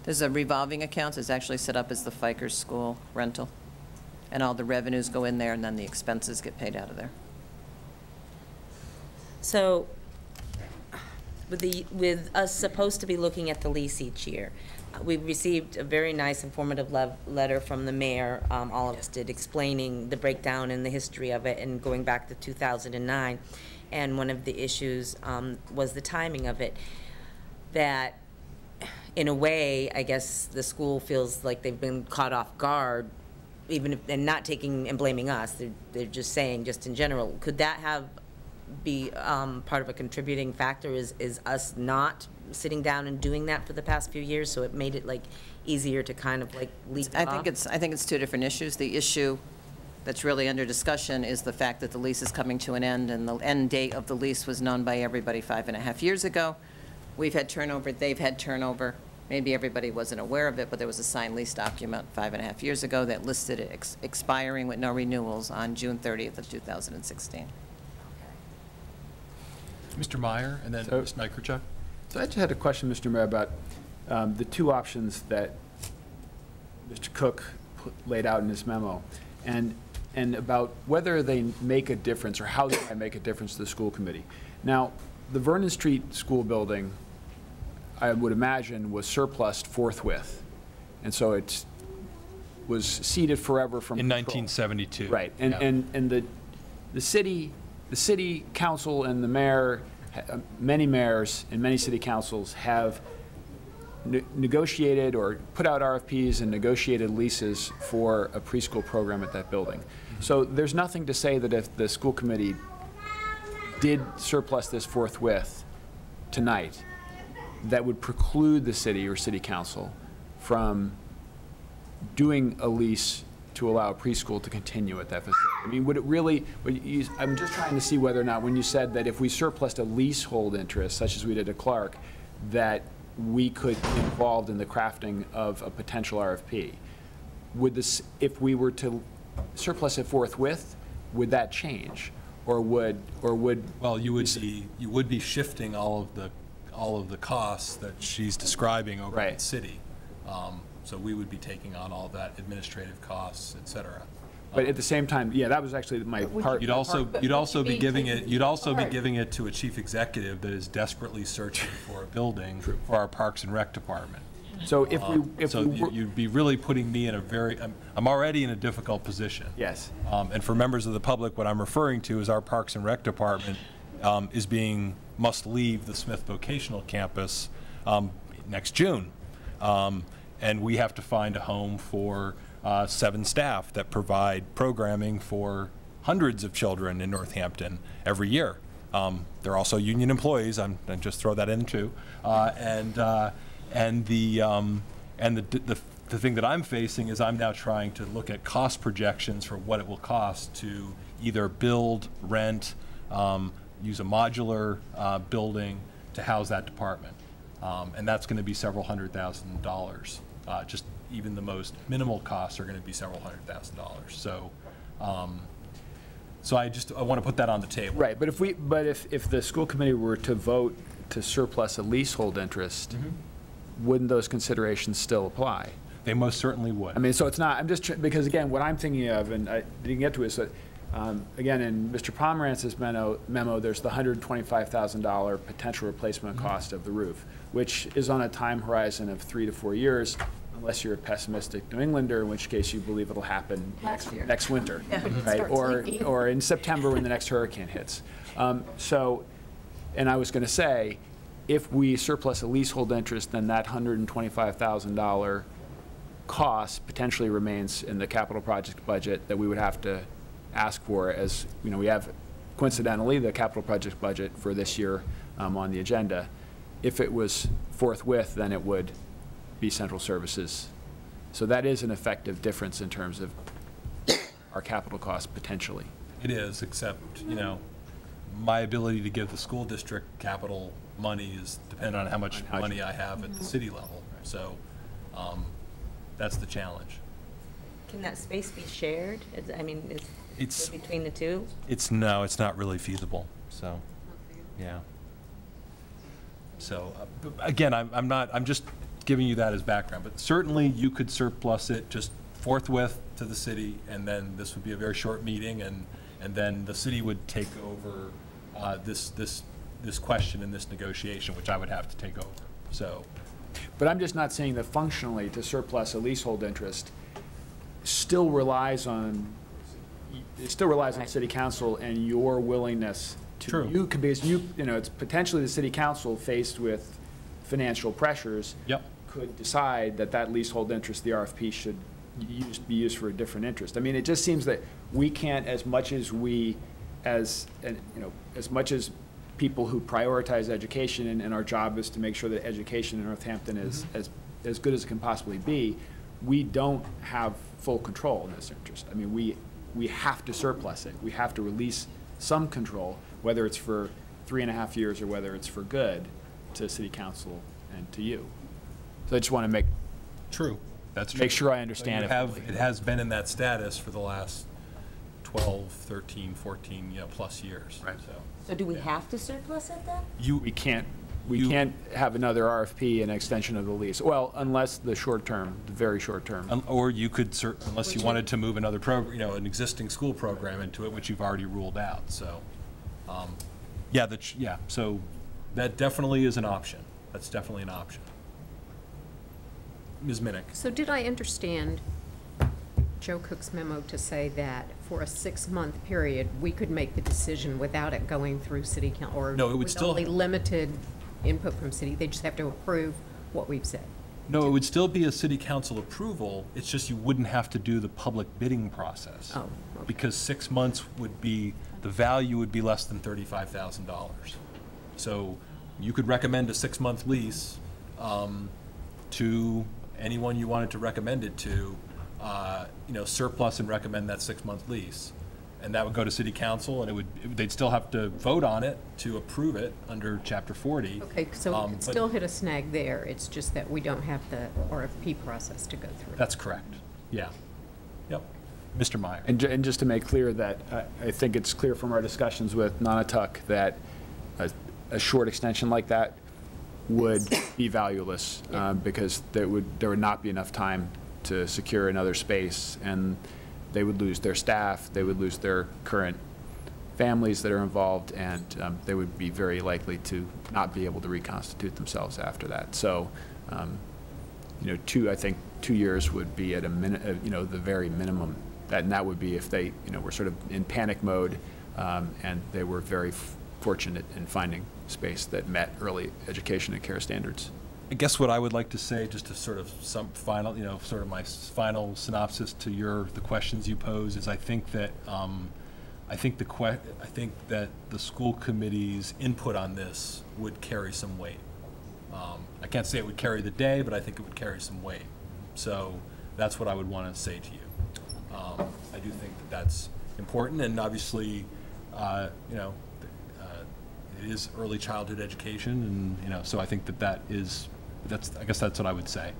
L: There's a revolving account that's actually set up as the Fikers School rental, and all the revenues go in there, and then the expenses get paid out of there.
G: So, with the, with us supposed to be looking at the lease each year, uh, we received a very nice informative lev- letter from the mayor, um, all of us did, explaining the breakdown and the history of it and going back to two thousand nine. And one of the issues um, was the timing of it. That, in a way, I guess the school feels like they've been caught off guard, even if, and not taking and blaming us, they're, they're just saying, just in general, could that have be um, part of a contributing factor is, is us not sitting down and doing that for the past few years, so it made it like easier to kind of like leave it
L: I
G: off?
L: think it's, I think it's two different issues. The issue that's really under discussion is the fact that the lease is coming to an end, and the end date of the lease was known by everybody five and a half years ago. We've had turnover, they've had turnover. Maybe everybody wasn't aware of it, but there was a signed lease document five and a half years ago that listed it ex- expiring with no renewals on June thirtieth of two thousand sixteen.
A: Mister Meyer, and then
K: So-
A: Miz Nykerchuk.
K: So I just had a question, Mister Mayor, about um, the two options that Mister Cook put- laid out in his memo, and, and about whether they make a difference or how they might make a difference to the school committee. Now, the Vernon Street School building, I would imagine, was surplused forthwith, and so it was ceded forever from
A: In
K: control.
A: nineteen seventy-two.
K: Right, and,
A: Yeah.
K: and, and the, the city, the city council and the mayor, ha- uh, many mayors and many city councils have ne- negotiated or put out R F Ps and negotiated leases for a preschool program at that building. So there's nothing to say that if the school committee did surplus this forthwith tonight, that would preclude the city or city council from doing a lease to allow a preschool to continue at that facility. I mean, would it really, would you, I'm just trying to see whether or not, when you said that if we surplused a leasehold interest, such as we did at Clark, that we could be involved in the crafting of a potential R F P. Would this, if we were to surplus it forthwith, would that change? Or would, or would?
A: Well, you would be, you would be shifting all of the, all of the costs that she's describing over
K: Right.
A: at city. Um, So we would be taking on all that administrative costs, et cetera.
K: But at the same time, yeah, that was actually my part.
A: You'd also, you'd also be
F: be
A: giving it, you'd also be
F: part?
A: giving it to a chief executive that is desperately searching for a building for our Parks and Rec department.
K: So if we,
A: Um,
K: if
A: So
K: we
A: you-
K: were,
A: you'd be really putting me in a very, I'm, I'm already in a difficult position.
K: yes.
A: Um, And for members of the public, what I'm referring to is our Parks and Rec department um, is being, must leave the Smith Vocational Campus um, next June. Um, And we have to find a home for uh, seven staff that provide programming for hundreds of children in Northampton every year. Um, They're also union employees, I'm, I just throw that in too. Uh, And, uh, and the, um, and the, the, the thing that I'm facing is I'm now trying to look at cost projections for what it will cost to either build, rent, um, use a modular uh, building to house that department. Um, And that's going to be several hundred thousand dollars. Uh, Just even the most minimal costs are going to be several hundred thousand dollars. So, um, so I just, I want to put that on the table.
K: Right, but if we, but if, if the school committee were to vote to surplus a leasehold interest, wouldn't those considerations still apply?
A: They most certainly would.
K: I mean, so it's not, I'm just, tr- because again, what I'm thinking of, and I didn't get to it, is that, um, again, in Mister Pomerantz's memo, memo, there's the one hundred twenty-five thousand dollars potential replacement cost of the roof, which is on a time horizon of three to four years, unless you're a pessimistic New Englander, in which case you believe it'll happen next, next winter, right? Or, or in September when the next hurricane hits. Um, So, and I was going to say, if we surplus a leasehold interest, then that one hundred twenty-five thousand dollars cost potentially remains in the capital project budget that we would have to ask for, as, you know, we have coincidentally the capital project budget for this year um, on the agenda. If it was forthwith, then it would be central services. So that is an effective difference in terms of our capital costs potentially.
A: It is, except, you know, my ability to give the school district capital money is dependent on how much
K: On how
A: money
K: you-
A: I have at the city level. So um, that's the challenge.
G: Can that space be shared? Is- I mean, is
A: It's,
G: it between the two?
A: it's, no, it's not really feasible, so, yeah. So, uh, b- again, I'm, I'm not, I'm just, giving you that as background. But certainly, you could surplus it just forthwith to the city, and then this would be a very short meeting, and, and then the city would take over uh, this, this, this question and this negotiation, which I would have to take over. So,
K: But I'm just not saying that functionally to surplus a leasehold interest still relies on, it still relies on city council and your willingness to.
A: True.
K: You could, because you, you know, it's potentially the city council faced with financial pressures.
A: Yep.
K: Could decide that that leasehold interest, the R F P, should use, be used for a different interest. I mean, it just seems that we can't, as much as we, as, and, you know, as much as people who prioritize education, and, and our job is to make sure that education in Northampton is mm-hmm. as, as good as it can possibly be, we don't have full control in this interest. I mean, we, we have to surplus it. We have to release some control, whether it's for three and a half years or whether it's for good, to city council and to you. So I just want to make
A: true. That's true.
K: Make sure I understand
A: so
K: it.
A: Have, it has been in that status for the last twelve, thirteen, fourteen, you know, plus years.
K: Right.
A: So,
G: So do we
A: yeah.
G: have to surplus it then?
A: You,
K: We can't, we
A: You-
K: can't have another R F P and extension of the lease. Well, unless the short term, the very short term.
A: un- or you could, cer- unless you wanted to move another program, you know, an existing school program into it, which you've already ruled out. So, um, yeah, the ch- yeah. So that definitely is an option. That's definitely an option. Miz Minnick.
M: So did I understand Joe Cook's memo to say that for a six-month period, we could make the decision without it going through city council? Or
A: No, it would
M: with
A: still-
M: only limited input from city, they just have to approve what we've said?
A: No, it would still be a city council approval. It's just you wouldn't have to do the public bidding process.
M: Oh, okay.
A: Because six months would be, the value would be less than thirty-five thousand dollars. So you could recommend a six-month lease um, to anyone you wanted to recommend it to, uh, you know, surplus and recommend that six-month lease. And that would go to city council, and it would, it- they'd still have to vote on it to approve it under chapter forty.
M: Okay, so
A: Um,
M: we could
A: but-
M: still hit a snag there, it's just that we don't have the R F P process to go through.
A: That's correct. Yeah. Yep. Mister Meyer.
K: And, ju- and just to make clear that, I, I think it's clear from our discussions with Nonotuck that a, a short extension like that would be valueless, um, because there would, there would not be enough time to secure another space, and they would lose their staff, they would lose their current families that are involved, and um, they would be very likely to not be able to reconstitute themselves after that. So, um, you know, two, I think two years would be at a min, uh, you know, the very minimum. That, and that would be if they, you know, were sort of in panic mode, um, and they were very f fortunate in finding space that met early education and care standards.
A: I guess what I would like to say, just to sort of some final, you know, sort of my s- final synopsis to your, the questions you pose, is I think that, um, I think the que, I think that the school committee's input on this would carry some weight. Um, I can't say it would carry the day, but I think it would carry some weight. So that's what I would want to say to you. Um, I do think that that's important, and obviously, uh, you know, uh, it is early childhood education, and, you know, so I think that that is, that's, I guess that's what I would say.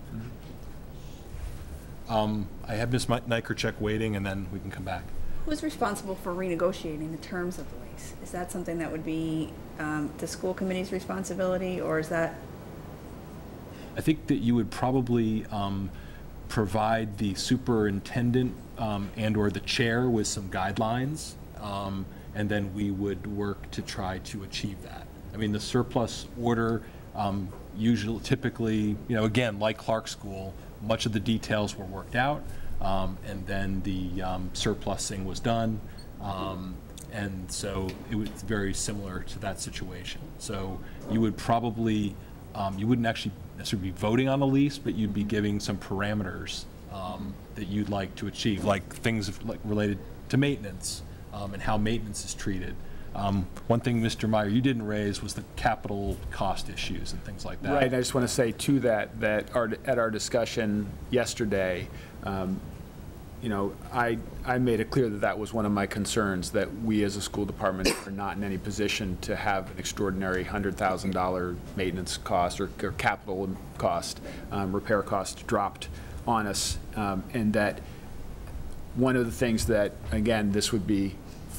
A: Um, I have Miz Nykerchek waiting, and then we can come back.
J: Who's responsible for renegotiating the terms of the lease? Is that something that would be um, the school committee's responsibility, or is that?
A: I think that you would probably um, provide the superintendent um, and/or the chair with some guidelines, um, and then we would work to try to achieve that. I mean, the surplus order, um, usually, typically, you know, again, like Clark School, much of the details were worked out, um, and then the um, surplusing was done, um, and so it was very similar to that situation. So you would probably, um, you wouldn't actually necessarily be voting on a lease, but you'd be giving some parameters um, that you'd like to achieve, like things of- like related to maintenance um, and how maintenance is treated. Um, one thing, Mister Meyer, you didn't raise was the capital cost issues and things like that.
K: Right, and I just want to say to that, that our, at our discussion yesterday, um, you know, I, I made it clear that that was one of my concerns, that we as a school department are not in any position to have an extraordinary one hundred thousand dollar maintenance cost or, or capital cost, um, repair cost dropped on us, um, and that one of the things that, again, this would be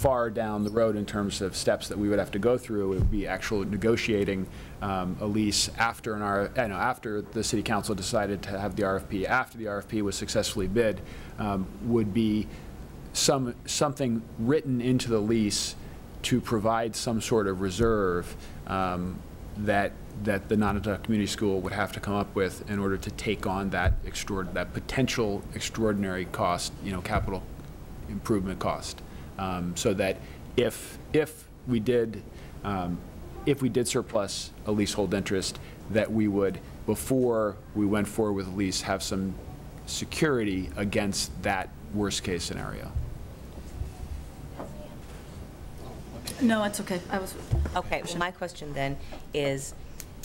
K: far down the road in terms of steps that we would have to go through. It would be actual negotiating um, a lease after an R, I know, after the city council decided to have the R F P, after the R F P was successfully bid, um, would be some something written into the lease to provide some sort of reserve um, that that the Nonotuck Community School would have to come up with in order to take on that extraord that potential extraordinary cost, you know, capital improvement cost, um, so that if if we did um, if we did surplus a leasehold interest, that we would, before we went forward with a lease, have some security against that worst case scenario.
I: No, it's okay. I was.
G: Okay, well, my question then is,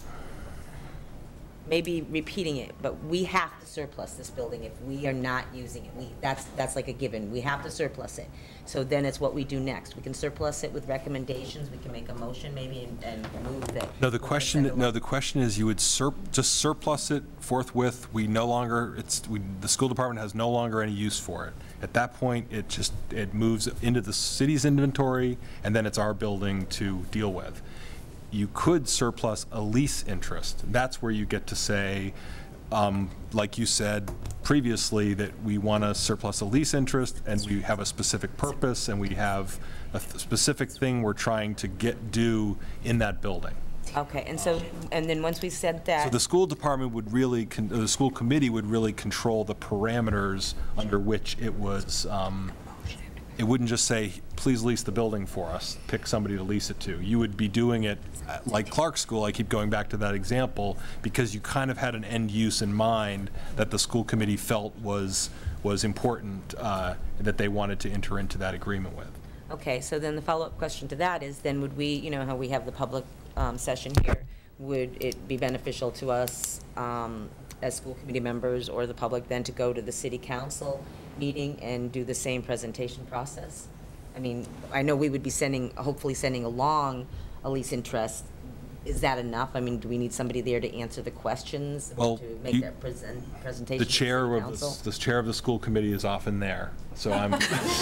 G: maybe repeating it, but we have to surplus this building if we are not using it. We, that's, that's like a given. We have to surplus it. So then it's what we do next. We can surplus it with recommendations. We can make a motion maybe and, and move that.
A: No, the question, no, the question is you would sur just surplus it forthwith. We no longer, it's, we, the school department has no longer any use for it. At that point, it just, it moves into the city's inventory, and then it's our building to deal with. You could surplus a lease interest. That's where you get to say, um, like you said previously, that we want to surplus a lease interest, and we have a specific purpose, and we have a th specific thing we're trying to get due in that building.
G: Okay, and so, and then once we said that.
A: So the school department would really, con the school committee would really control the parameters under which it was, um, it wouldn't just say, please lease the building for us, pick somebody to lease it to. You would be doing it like Clark School, I keep going back to that example, because you kind of had an end use in mind that the school committee felt was, was important, uh, that they wanted to enter into that agreement with.
G: Okay, so then the follow-up question to that is, then would we, you know, how we have the public um, session here, would it be beneficial to us um, as school committee members or the public then to go to the city council meeting and do the same presentation process? I mean, I know we would be sending, hopefully sending along a lease interest. Is that enough? I mean, do we need somebody there to answer the questions,
A: well,
G: to make
A: you,
G: that present, presentation?
A: The chair
G: to the
A: of
G: council?
A: the, the chair of the school committee is often there, so I'm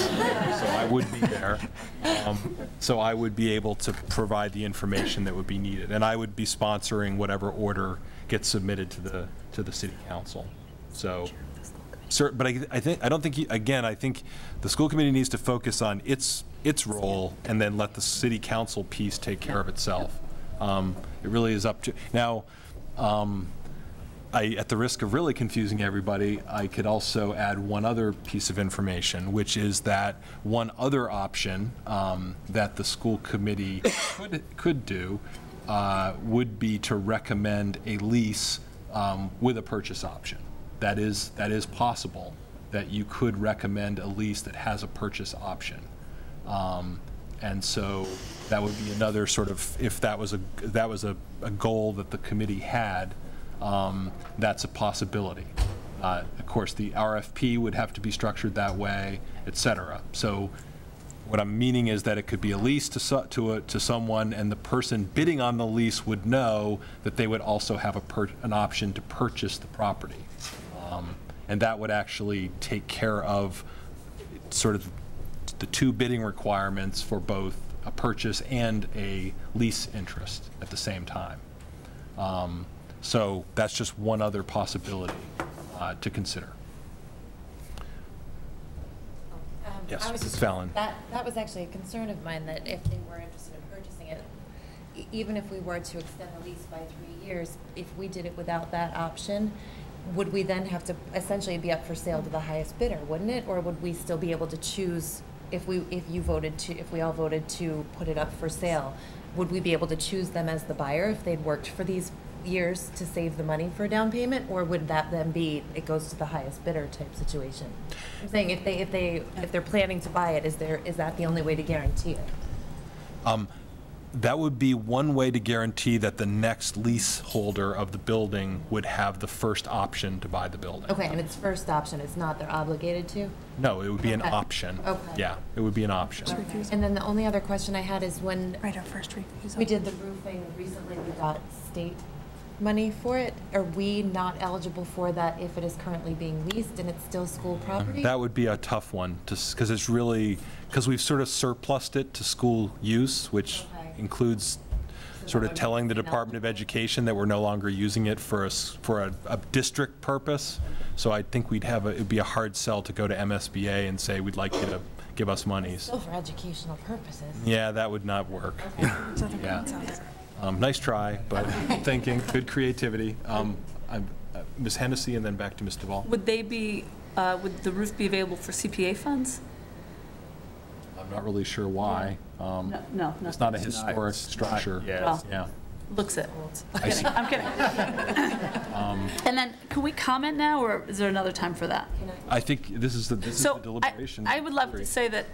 A: so I would be there. Um, so I would be able to provide the information that would be needed, and I would be sponsoring whatever order gets submitted to the to the city council. So. Sir, but I, I think I don't think you, again I think the school committee needs to focus on its its role and then let the city council piece take care of itself. Um, it really is up to now. Um, I, at the risk of really confusing everybody, I could also add one other piece of information, which is that one other option um, that the school committee could could do uh, would be to recommend a lease um, with a purchase option. That is, that is possible, that you could recommend a lease that has a purchase option. Um, and so that would be another sort of, if that was a, that was a, a goal that the committee had, um, that's a possibility. Uh, of course, the R F P would have to be structured that way, et cetera. So what I'm meaning is that it could be a lease to, so, to, a, to someone, and the person bidding on the lease would know that they would also have a per, an option to purchase the property. Um, and that would actually take care of sort of the two bidding requirements for both a purchase and a lease interest at the same time. Um, so that's just one other possibility uh, to consider.
N: Um,
A: Yes,
N: I was just,
A: Fallon.
N: That, that was actually a concern of mine, that if they were interested in purchasing it, e even if we were to extend the lease by three years, if we did it without that option, would we then have to essentially be up for sale to the highest bidder, wouldn't it? Or would we still be able to choose, if we, if you voted to, if we all voted to put it up for sale, would we be able to choose them as the buyer if they'd worked for these years to save the money for a down payment? Or would that then be, it goes to the highest bidder type situation? I'm saying if they, if they, if they're planning to buy it, is there, is that the only way to guarantee it?
A: Um, that would be one way to guarantee that the next leaseholder of the building would have the first option to buy the building.
N: Okay, and it's first option, it's not they're obligated to?
A: No, it would be an
N: Okay.
A: option.
N: Okay.
A: Yeah, it would be an option.
N: And then the only other question I had is when
F: Right, our first refusal.
N: we did the roofing recently, we got state money for it? Are we not eligible for that if it is currently being leased and it's still school property?
A: That would be a tough one, because it's really, because we've sort of surplused it to school use, which
N: Okay.
A: includes sort of telling the Department of Education that we're no longer using it for a, s- for a, a district purpose. So I think we'd have, a it'd be a hard sell to go to M S B A and say, we'd like you to give us monies.
N: Still for educational purposes.
A: Yeah, that would not work. Yeah. Um, Nice try, but thinking, good creativity. Um, I'm- uh, Miz Hennessy, and then back to Miz Duvall.
I: Would they be, uh, would the roof be available for C P A funds?
A: I'm not really sure why. Um,
I: No, no, no.
A: It's not a
K: It's not-
A: historic
K: it's not-
A: structure.
K: yeah,
I: Well,
A: Yeah.
I: Looks it. I'm
A: I see.
I: kidding, I'm kidding.
A: Um,
I: And then, can we comment now, or is there another time for that?
A: I think this is the, this is the
I: So, I,
A: deliberation.
I: I would love to
A: period.
I: say that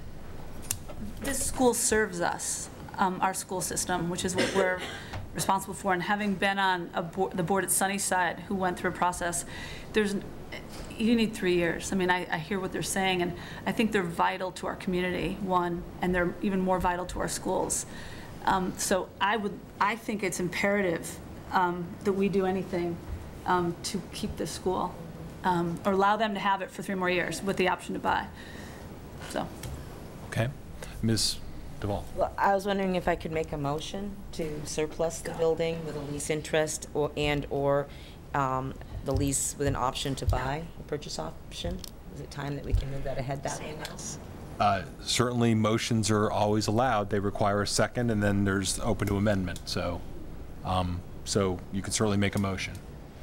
I: this school serves us, um, our school system, which is what we're responsible for. And having been on a board, the board at Sunnyside, who went through a process, there's, you need three years. I mean, I, I hear what they're saying, and I think they're vital to our community, one, and they're even more vital to our schools. Um, So I would, I think it's imperative um, that we do anything um, to keep this school, um, or allow them to have it for three more years with the option to buy. So.
A: Okay. Miz Duvall.
G: Well, I was wondering if I could make a motion to surplus the building with a lease interest or, and/or um, the lease with an option to buy, a purchase option? Is it time that we can move that ahead that way now?
A: Uh, Certainly, motions are always allowed. They require a second, and then there's open to amendment. So, um, so you can certainly make a motion.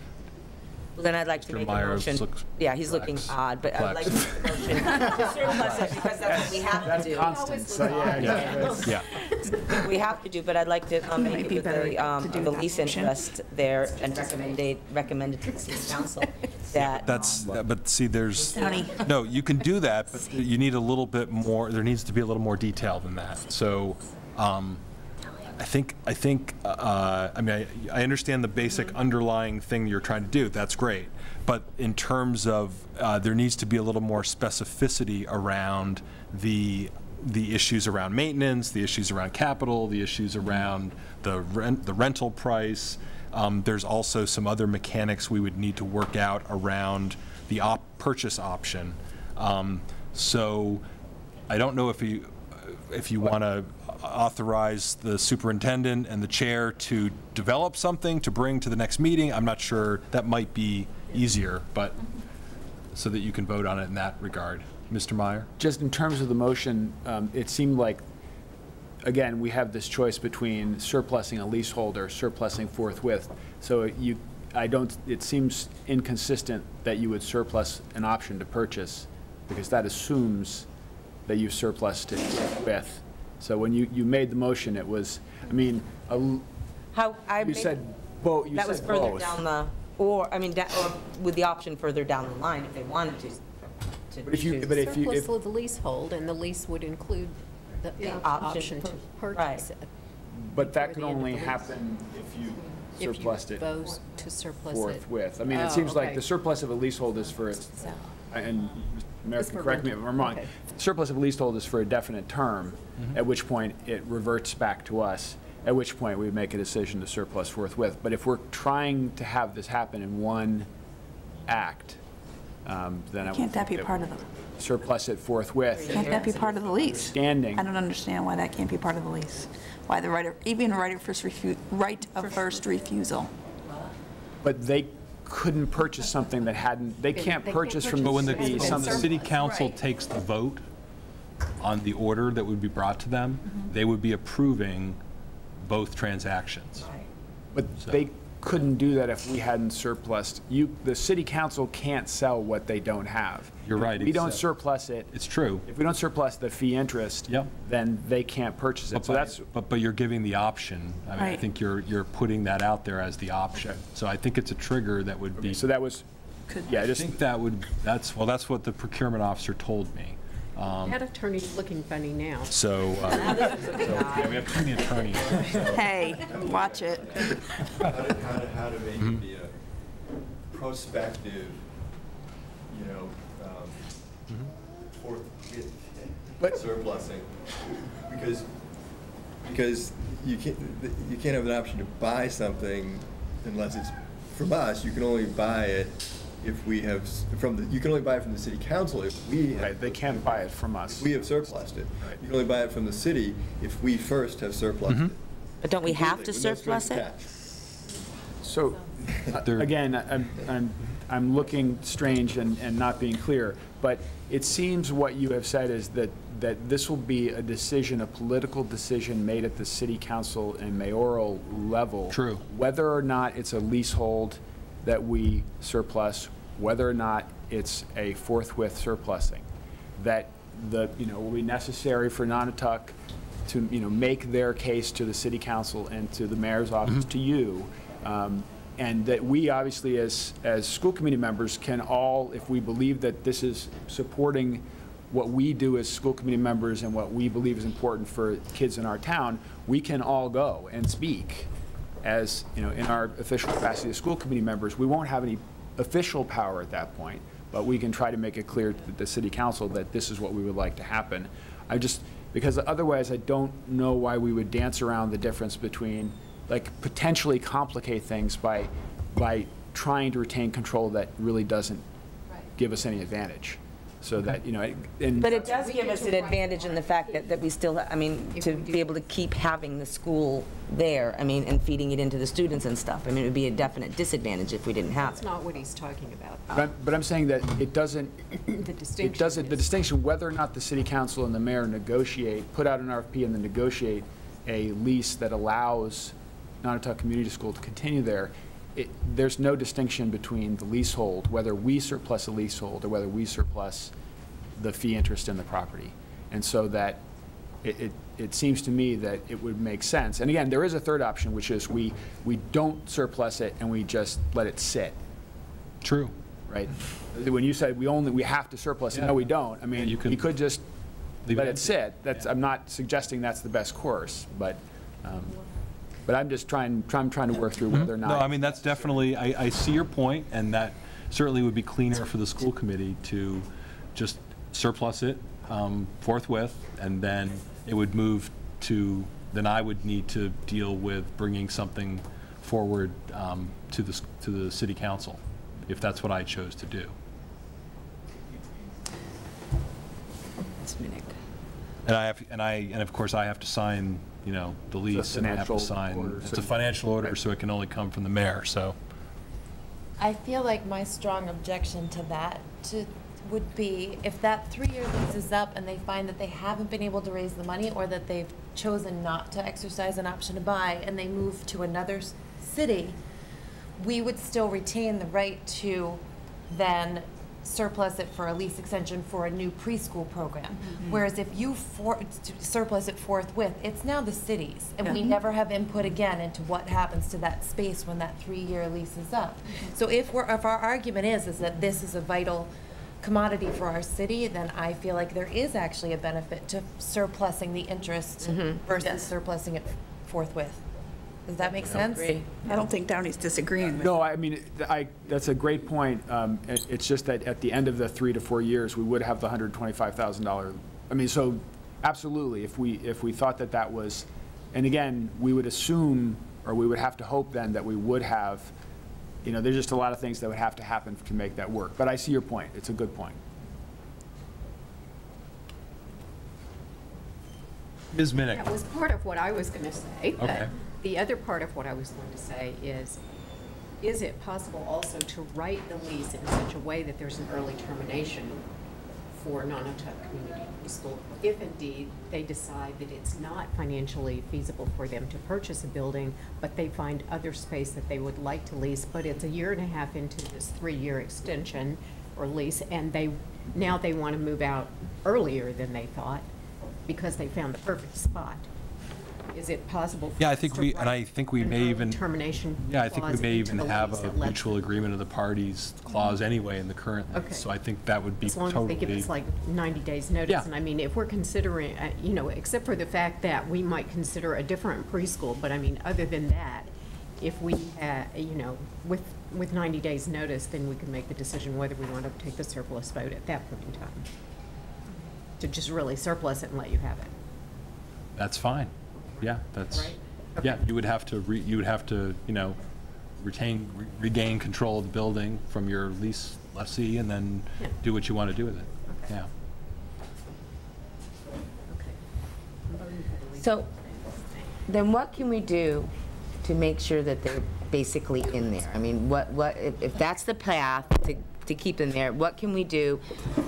G: Well, then I'd like to
A: Mister
G: make a
A: Myers
G: motion.
A: looks
G: Yeah, he's looking
A: perplexed.
G: odd, but I'd like to
A: Perplexed.
G: make a motion to surplus it because that's what we have to do.
K: Constant, so yeah.
A: Yeah.
G: We have to do, but I'd like to um,
J: Might
G: make
J: be
G: it with
J: better
G: the, um,
J: to do
G: the
J: that
G: lease
J: motion.
G: interest there and recommend it, recommend it to the city council that.
A: That's, but see, there's,
J: Tony.
A: no, you can do that, but you need a little bit more, there needs to be a little more detail than that. So, um, I think, I think, uh, I mean, I, I understand the basic underlying thing you're trying to do, that's great. But in terms of, uh, there needs to be a little more specificity around the, the issues around maintenance, the issues around capital, the issues around the rent, the rental price. Um, There's also some other mechanics we would need to work out around the op, purchase option. Um, So I don't know if you, if you want to authorize the superintendent and the chair to develop something to bring to the next meeting. I'm not sure, that might be easier, but, so that you can vote on it in that regard. Mister Meyer?
K: Just in terms of the motion, um, it seemed like, again, we have this choice between surplusing a leaseholder, surplusing forthwith. So you, I don't, it seems inconsistent that you would surplus an option to purchase, because that assumes that you surplused it with. So when you, you made the motion, it was, I mean, a l-
G: How, I
K: you
G: made-
K: said both, you
G: That was
K: said
G: further
K: both.
G: down the, or, I mean, da- or with the option further down the line if they wanted to. to
K: But if you-
G: choose.
K: but if you-
M: Surplus
K: if-
M: with the leasehold, and the lease would include the the
G: Yeah.
M: option to
G: Right.
M: purchase it.
K: But that
M: before
K: can
M: the end of
K: only
M: the lease.
K: happen if you
M: If you
K: surplused it
M: vote to surplus it.
K: forthwith. I mean,
M: Oh,
K: it seems like
M: okay.
K: the surplus of a leasehold is for,
M: So-
K: and Mayor
M: It's
K: can
M: for
K: correct me if
M: rental.
K: I'm wrong,
M: Okay.
K: surplus of a leasehold is for a definite term, at which point it reverts back to us, at which point we make a decision to surplus forthwith. But if we're trying to have this happen in one act, um, then I would
J: Can't that
K: think
J: be part of the,
K: surplus it forthwith.
J: can't that be part of the lease?
K: Standing.
J: I don't understand why that can't be part of the lease. Why the right of, even right of first refu, right of first refusal.
K: But they couldn't purchase something that hadn't, they
M: They-
K: can't
M: they can't
K: purchase from
A: But
K: the
A: when the,
K: city
A: when the
K: something.
A: city council
J: Right.
A: takes the vote on the order that would be brought to them,
K: Mm-hmm.
A: they would be approving both transactions.
K: But they couldn't do that if we hadn't surplused. You, the city council can't sell what they don't have.
A: You're right,
K: If we don't
A: except-
K: surplus it,
A: It's true.
K: if we don't surplus the fee interest,
A: Yep.
K: then they can't purchase it.
A: But,
K: So
A: by-
K: that's,
A: but, but you're giving the option. I mean, I
J: Right.
A: think you're, you're putting that out there as the option. So I think it's a trigger that would be,
K: so that was, yeah,
A: I
K: just,
A: think that would, that's, well, that's what the procurement officer told me. Um,
M: That attorney's looking funny now.
A: So, uh, so, yeah, we have too many attorneys.
J: Hey, watch it.
O: How to, how to, how to make it be a prospective, you know, um, for,
K: But-
O: surplusing. Because, because you can't, you can't have an option to buy something unless it's from us, you can only buy it if we have, s- from the, you can only buy it from the city council if we have.
K: Right, they can't buy it from us.
O: If we have surplused it.
K: Right.
O: You can only buy it from the city if we first have surplused it.
G: But don't we have to
O: Completely, with no strings
G: surplus it?
O: attached.
K: So, uh,
A: There-
K: again, I'm, I'm, I'm looking strange and, and not being clear, but it seems what you have said is that, that this will be a decision, a political decision made at the city council and mayoral level.
A: True.
K: Whether or not it's a leasehold that we surplus, whether or not it's a forthwith surplusing, that the, you know, will be necessary for Nonotuck to, you know, make their case to the city council and to the mayor's office, to you, um, and that we obviously as, as school committee members can all, if we believe that this is supporting what we do as school committee members and what we believe is important for kids in our town, we can all go and speak as, you know, in our official capacity as school committee members. We won't have any official power at that point, but we can try to make it clear to the city council that this is what we would like to happen. I just, because otherwise I don't know why we would dance around the difference between, like, potentially complicate things by, by trying to retain control that really doesn't give us any advantage. So that, you know, it- and.
G: But it does give us an advantage in the fact that, that we still, I mean, to be able to keep having the school there, I mean, and feeding it into the students and stuff. I mean, it would be a definite disadvantage if we didn't have
M: That's
G: it.
M: not what he's talking about.
K: But I'm, but I'm saying that it doesn't,
M: The distinction
K: it doesn't, the
M: is-
K: distinction, whether or not the city council and the mayor negotiate, put out an R F P and then negotiate a lease that allows Nonotuck Community School to continue there, it, there's no distinction between the leasehold, whether we surplus a leasehold or whether we surplus the fee interest in the property. And so that, it, it, it seems to me that it would make sense. And again, there is a third option, which is we, we don't surplus it and we just let it sit,
A: True.
K: right? When you said we only, we have to surplus it, no, we don't. I mean,
A: you
K: you
A: could
K: could just
A: leave
K: let
A: it
K: it
A: empty.
K: sit. That's, I'm not suggesting that's the best course, but, um, but I'm just trying, trying, trying to work through whether or not.
A: No, I mean, that's definitely, I, I see your point, and that certainly would be cleaner for the school committee to just surplus it um, forthwith, and then it would move to, then I would need to deal with bringing something forward um, to the, s- to the city council, if that's what I chose to do. And I have, and I, and of course, I have to sign, you know, the lease, and I have to
K: financial
A: sign,
K: order,
A: it's
K: so-
A: a financial order, so it can only come from the mayor, so.
N: I feel like my strong objection to that to, would be if that three-year lease is up and they find that they haven't been able to raise the money, or that they've chosen not to exercise an option to buy and they move to another s- city, we would still retain the right to then surplus it for a lease extension for a new preschool program. Whereas if you for, surplus it forthwith, it's now the city's, and we
F: Yeah.
N: never have input again into what happens to that space when that three-year lease is up. So if we're, if our argument is, is that this is a vital commodity for our city, then I feel like there is actually a benefit to surplusing the interest versus surplusing it forthwith. Does that make sense?
J: I don't think Downey's disagreeing with
K: No, I mean, I, that's a great point. Um, it- It's just that at the end of the three to four years, we would have the one hundred twenty-five thousand dollars. I mean, so absolutely, if we, if we thought that that was, and again, we would assume, or we would have to hope then that we would have, you know, there's just a lot of things that would have to happen to make that work. But I see your point. It's a good point.
A: Miz Minnick.
M: That was part of what I was going to say. but
A: Okay.
M: The other part of what I was going to say is, is it possible also to write the lease in such a way that there's an early termination for Nonotuck Community School, if indeed they decide that it's not financially feasible for them to purchase a building, but they find other space that they would like to lease, but it's a year and a half into this three-year extension or lease, and they, now they want to move out earlier than they thought because they found the perfect spot. Is it possible? for
A: Yeah, I
M: us
A: think
M: to
A: we, and
M: write
A: I think we
M: an
A: may
M: early
A: even.
M: termination
A: Yeah, I think we
M: clause
A: may
M: into
A: even
M: the
A: have
M: lease
A: a
M: that lets
A: mutual
M: them-
A: agreement of the parties clause anyway in the current
M: Okay.
A: lease. So I think that would be
M: As long
A: totally.
M: as they give us like ninety days notice.
A: Yeah.
M: And I mean, if we're considering, uh, you know, except for the fact that we might consider a different preschool, but I mean, other than that, if we, uh, you know, with, with ninety days notice, then we can make the decision whether we want to take the surplus vote at that point in time. To just really surplus it and let you have it.
A: That's fine. Yeah, that's,
M: Right?
A: yeah,
M: Okay.
A: you would have to, re you would have to, you know, retain, re- regain control of the building from your lease lessee, and then
D: Yeah.
A: do what you want to do with it.
D: Okay.
A: Yeah.
G: So then what can we do to make sure that they're basically in there? I mean, what, what, if, if that's the path to, to keep them there, what can we do?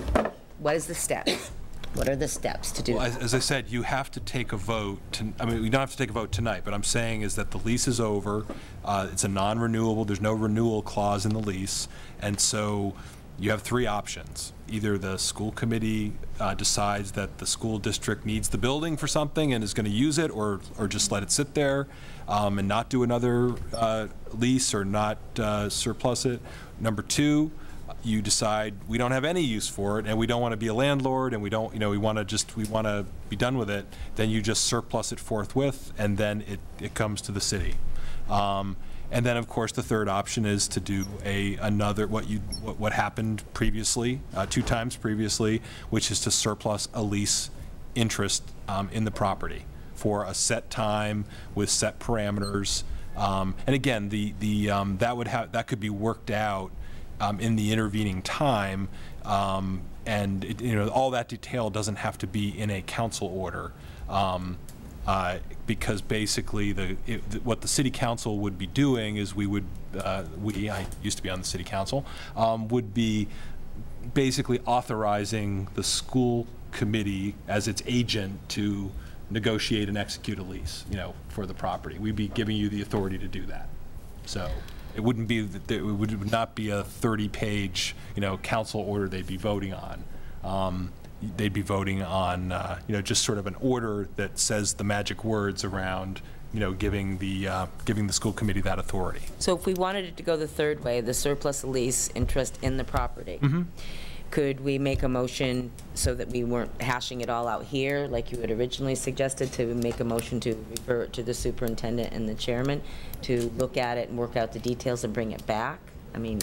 G: What is the steps? What are the steps to do
A: Well,
G: that?
A: as, as I said, you have to take a vote, to, I mean, we don't have to take a vote tonight, but I'm saying is that the lease is over, uh, it's a non-renewable, there's no renewal clause in the lease, and so you have three options. Either the school committee uh, decides that the school district needs the building for something and is going to use it, or, or just let it sit there um, and not do another uh, lease or not uh, surplus it. Number two, you decide we don't have any use for it and we don't want to be a landlord and we don't, you know, we want to just, we want to be done with it, then you just surplus it forthwith and then it, it comes to the city. Um, and then, of course, the third option is to do a another, what you, what, what happened previously, uh, two times previously, which is to surplus a lease interest um, in the property for a set time with set parameters. Um, and again, the, the, um, that would have, that could be worked out Um, in the intervening time, um, and it, you know, all that detail doesn't have to be in a council order, um, uh, because basically the, it, the what the city council would be doing is we would uh, we I used to be on the city council um, would be basically authorizing the school committee as its agent to negotiate and execute a lease, you know, for the property. We'd be giving you the authority to do that. So. It wouldn't be, it would not be a thirty page, you know, council order they'd be voting on. Um, they'd be voting on, uh, you know, just sort of an order that says the magic words around, you know, giving the, uh, giving the school committee that authority.
G: So if we wanted it to go the third way, the surplus lease interest in the property,
A: Mm-hmm.
G: could we make a motion so that we weren't hashing it all out here, like you had originally suggested, to make a motion to refer it to the superintendent and the chairman to look at it and work out the details and bring it back? I mean,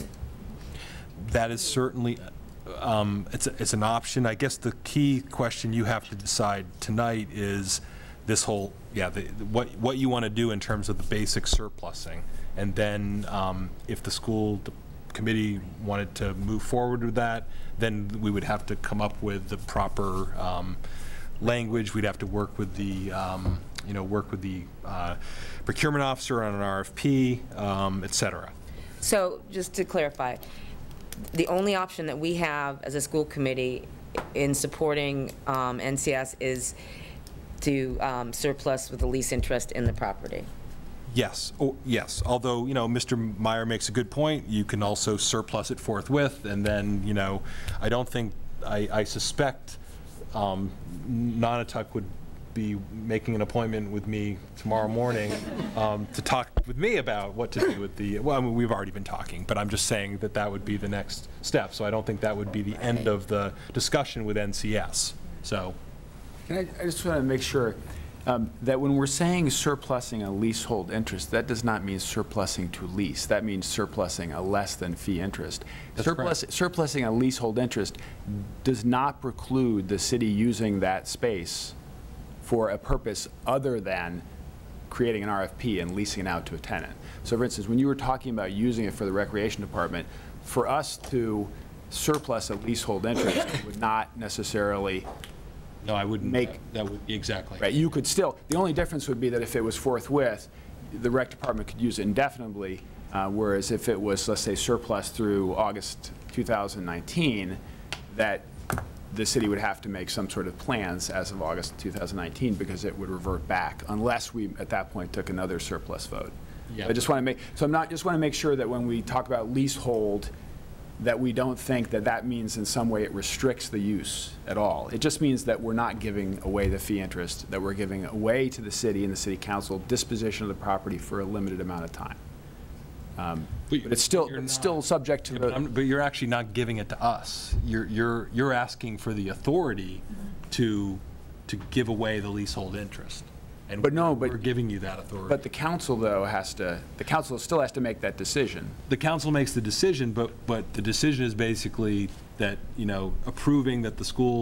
A: That is certainly, um, it's, a, it's an option. I guess the key question you have to decide tonight is this whole, yeah, the, what, what you want to do in terms of the basic surplusing. And then um, if the school committee wanted to move forward with that, then we would have to come up with the proper um, language. We'd have to work with the, um, you know, work with the uh, procurement officer on an R F P, um, et cetera.
G: so just to clarify, the only option that we have as a school committee in supporting um, N C S is to um, surplus with the lease interest in the property?
A: Yes, oh, yes. Although, you know, Mister Meyer makes a good point. You can also surplus it forthwith, and then, you know, I don't think, I, I suspect um, Nonotuck would be making an appointment with me tomorrow morning um, to talk with me about what to do with the, well, I mean, we've already been talking, but I'm just saying that that would be the next step. So I don't think that would be the end of the discussion with N C S. So.
K: Can I, I just want to make sure um, that when we're saying surplusing a leasehold interest, that does not mean surplusing to lease. That means surplusing a less than fee interest. Surplus, surplusing a leasehold interest does not preclude the city using that space for a purpose other than creating an R F P and leasing it out to a tenant. So for instance, when you were talking about using it for the recreation department, for us to surplus a leasehold interest would not necessarily
A: No, I wouldn't
K: make,
A: that would, exactly.
K: Right, you could still, the only difference would be that if it was forthwith, the rec department could use it indefinitely, uh, whereas if it was, let's say, surplus through August two thousand nineteen, that the city would have to make some sort of plans as of August two thousand nineteen because it would revert back unless we, at that point, took another surplus vote.
A: Yeah.
K: I just want to make, so I'm not, just want to make sure that when we talk about leasehold, that we don't think that that means in some way it restricts the use at all. It just means that we're not giving away the fee interest, that we're giving away to the city and the city council disposition of the property for a limited amount of time. Um,
A: But
K: but it's still,
A: you're
K: it's
A: not-
K: still subject to
A: Yeah, but,
K: the,
A: I'm- but you're actually not giving it to us. You're, you're, you're asking for the authority to, to give away the leasehold interest. And
K: But no, but-
A: we're giving you that authority.
K: but the council, though, has to, the council still has to make that decision.
A: The council makes the decision, but, but the decision is basically that, you know, approving that the school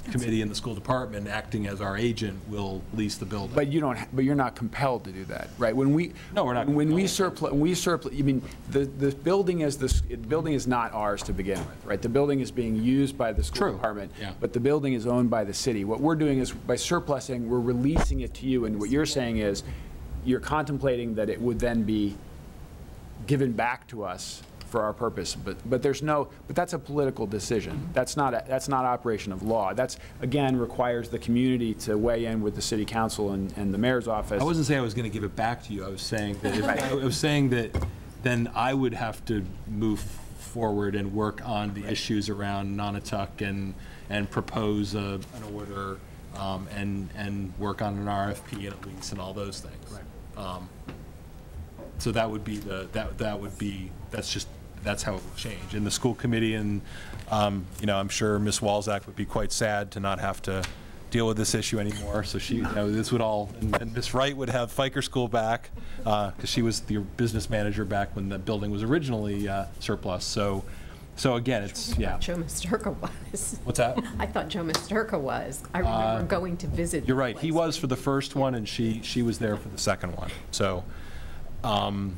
A: committee in the school department, acting as our agent, will lease the building.
K: But you don't, ha- but you're not compelled to do that, right? When we.
A: No, we're not
K: When we
A: compelled.
K: surplus, when we surplus, I mean, the, the building is this, the building is not ours to begin with, right? The building is being used by the school
A: True.
K: department.
A: Yeah.
K: But the building is owned by the city. What we're doing is, by surplusing, we're releasing it to you, and what you're saying is, you're contemplating that it would then be given back to us for our purpose, but, but there's no, but that's a political decision. That's not, a- that's not operation of law. That's, again, requires the community to weigh in with the city council and, and the mayor's office.
A: I wasn't saying I was going to give it back to you. I was saying that, if, I was saying that then I would have to move forward and work on the issues around Nonotuck and, and propose a, an order, um, and, and work on an R F P and a lease and all those things. Right. Um, So that would be the, that, that would be, that's just, that's how it will change. And the school committee and, um, you know, I'm sure Miz Walzak would be quite sad to not have to deal with this issue anymore. So she, you know, this would all, and and Miz Wright would have Fiker School back, because she was the business manager back when the building was originally uh, surplus. So, so again, it's, yeah.
M: Joe Misterka was.
A: What's that?
M: I thought Joe Misterka was. I remember
A: Uh,
M: going to visit.
A: You're right. He was for the first one, and she, she was there for the second one. So, um,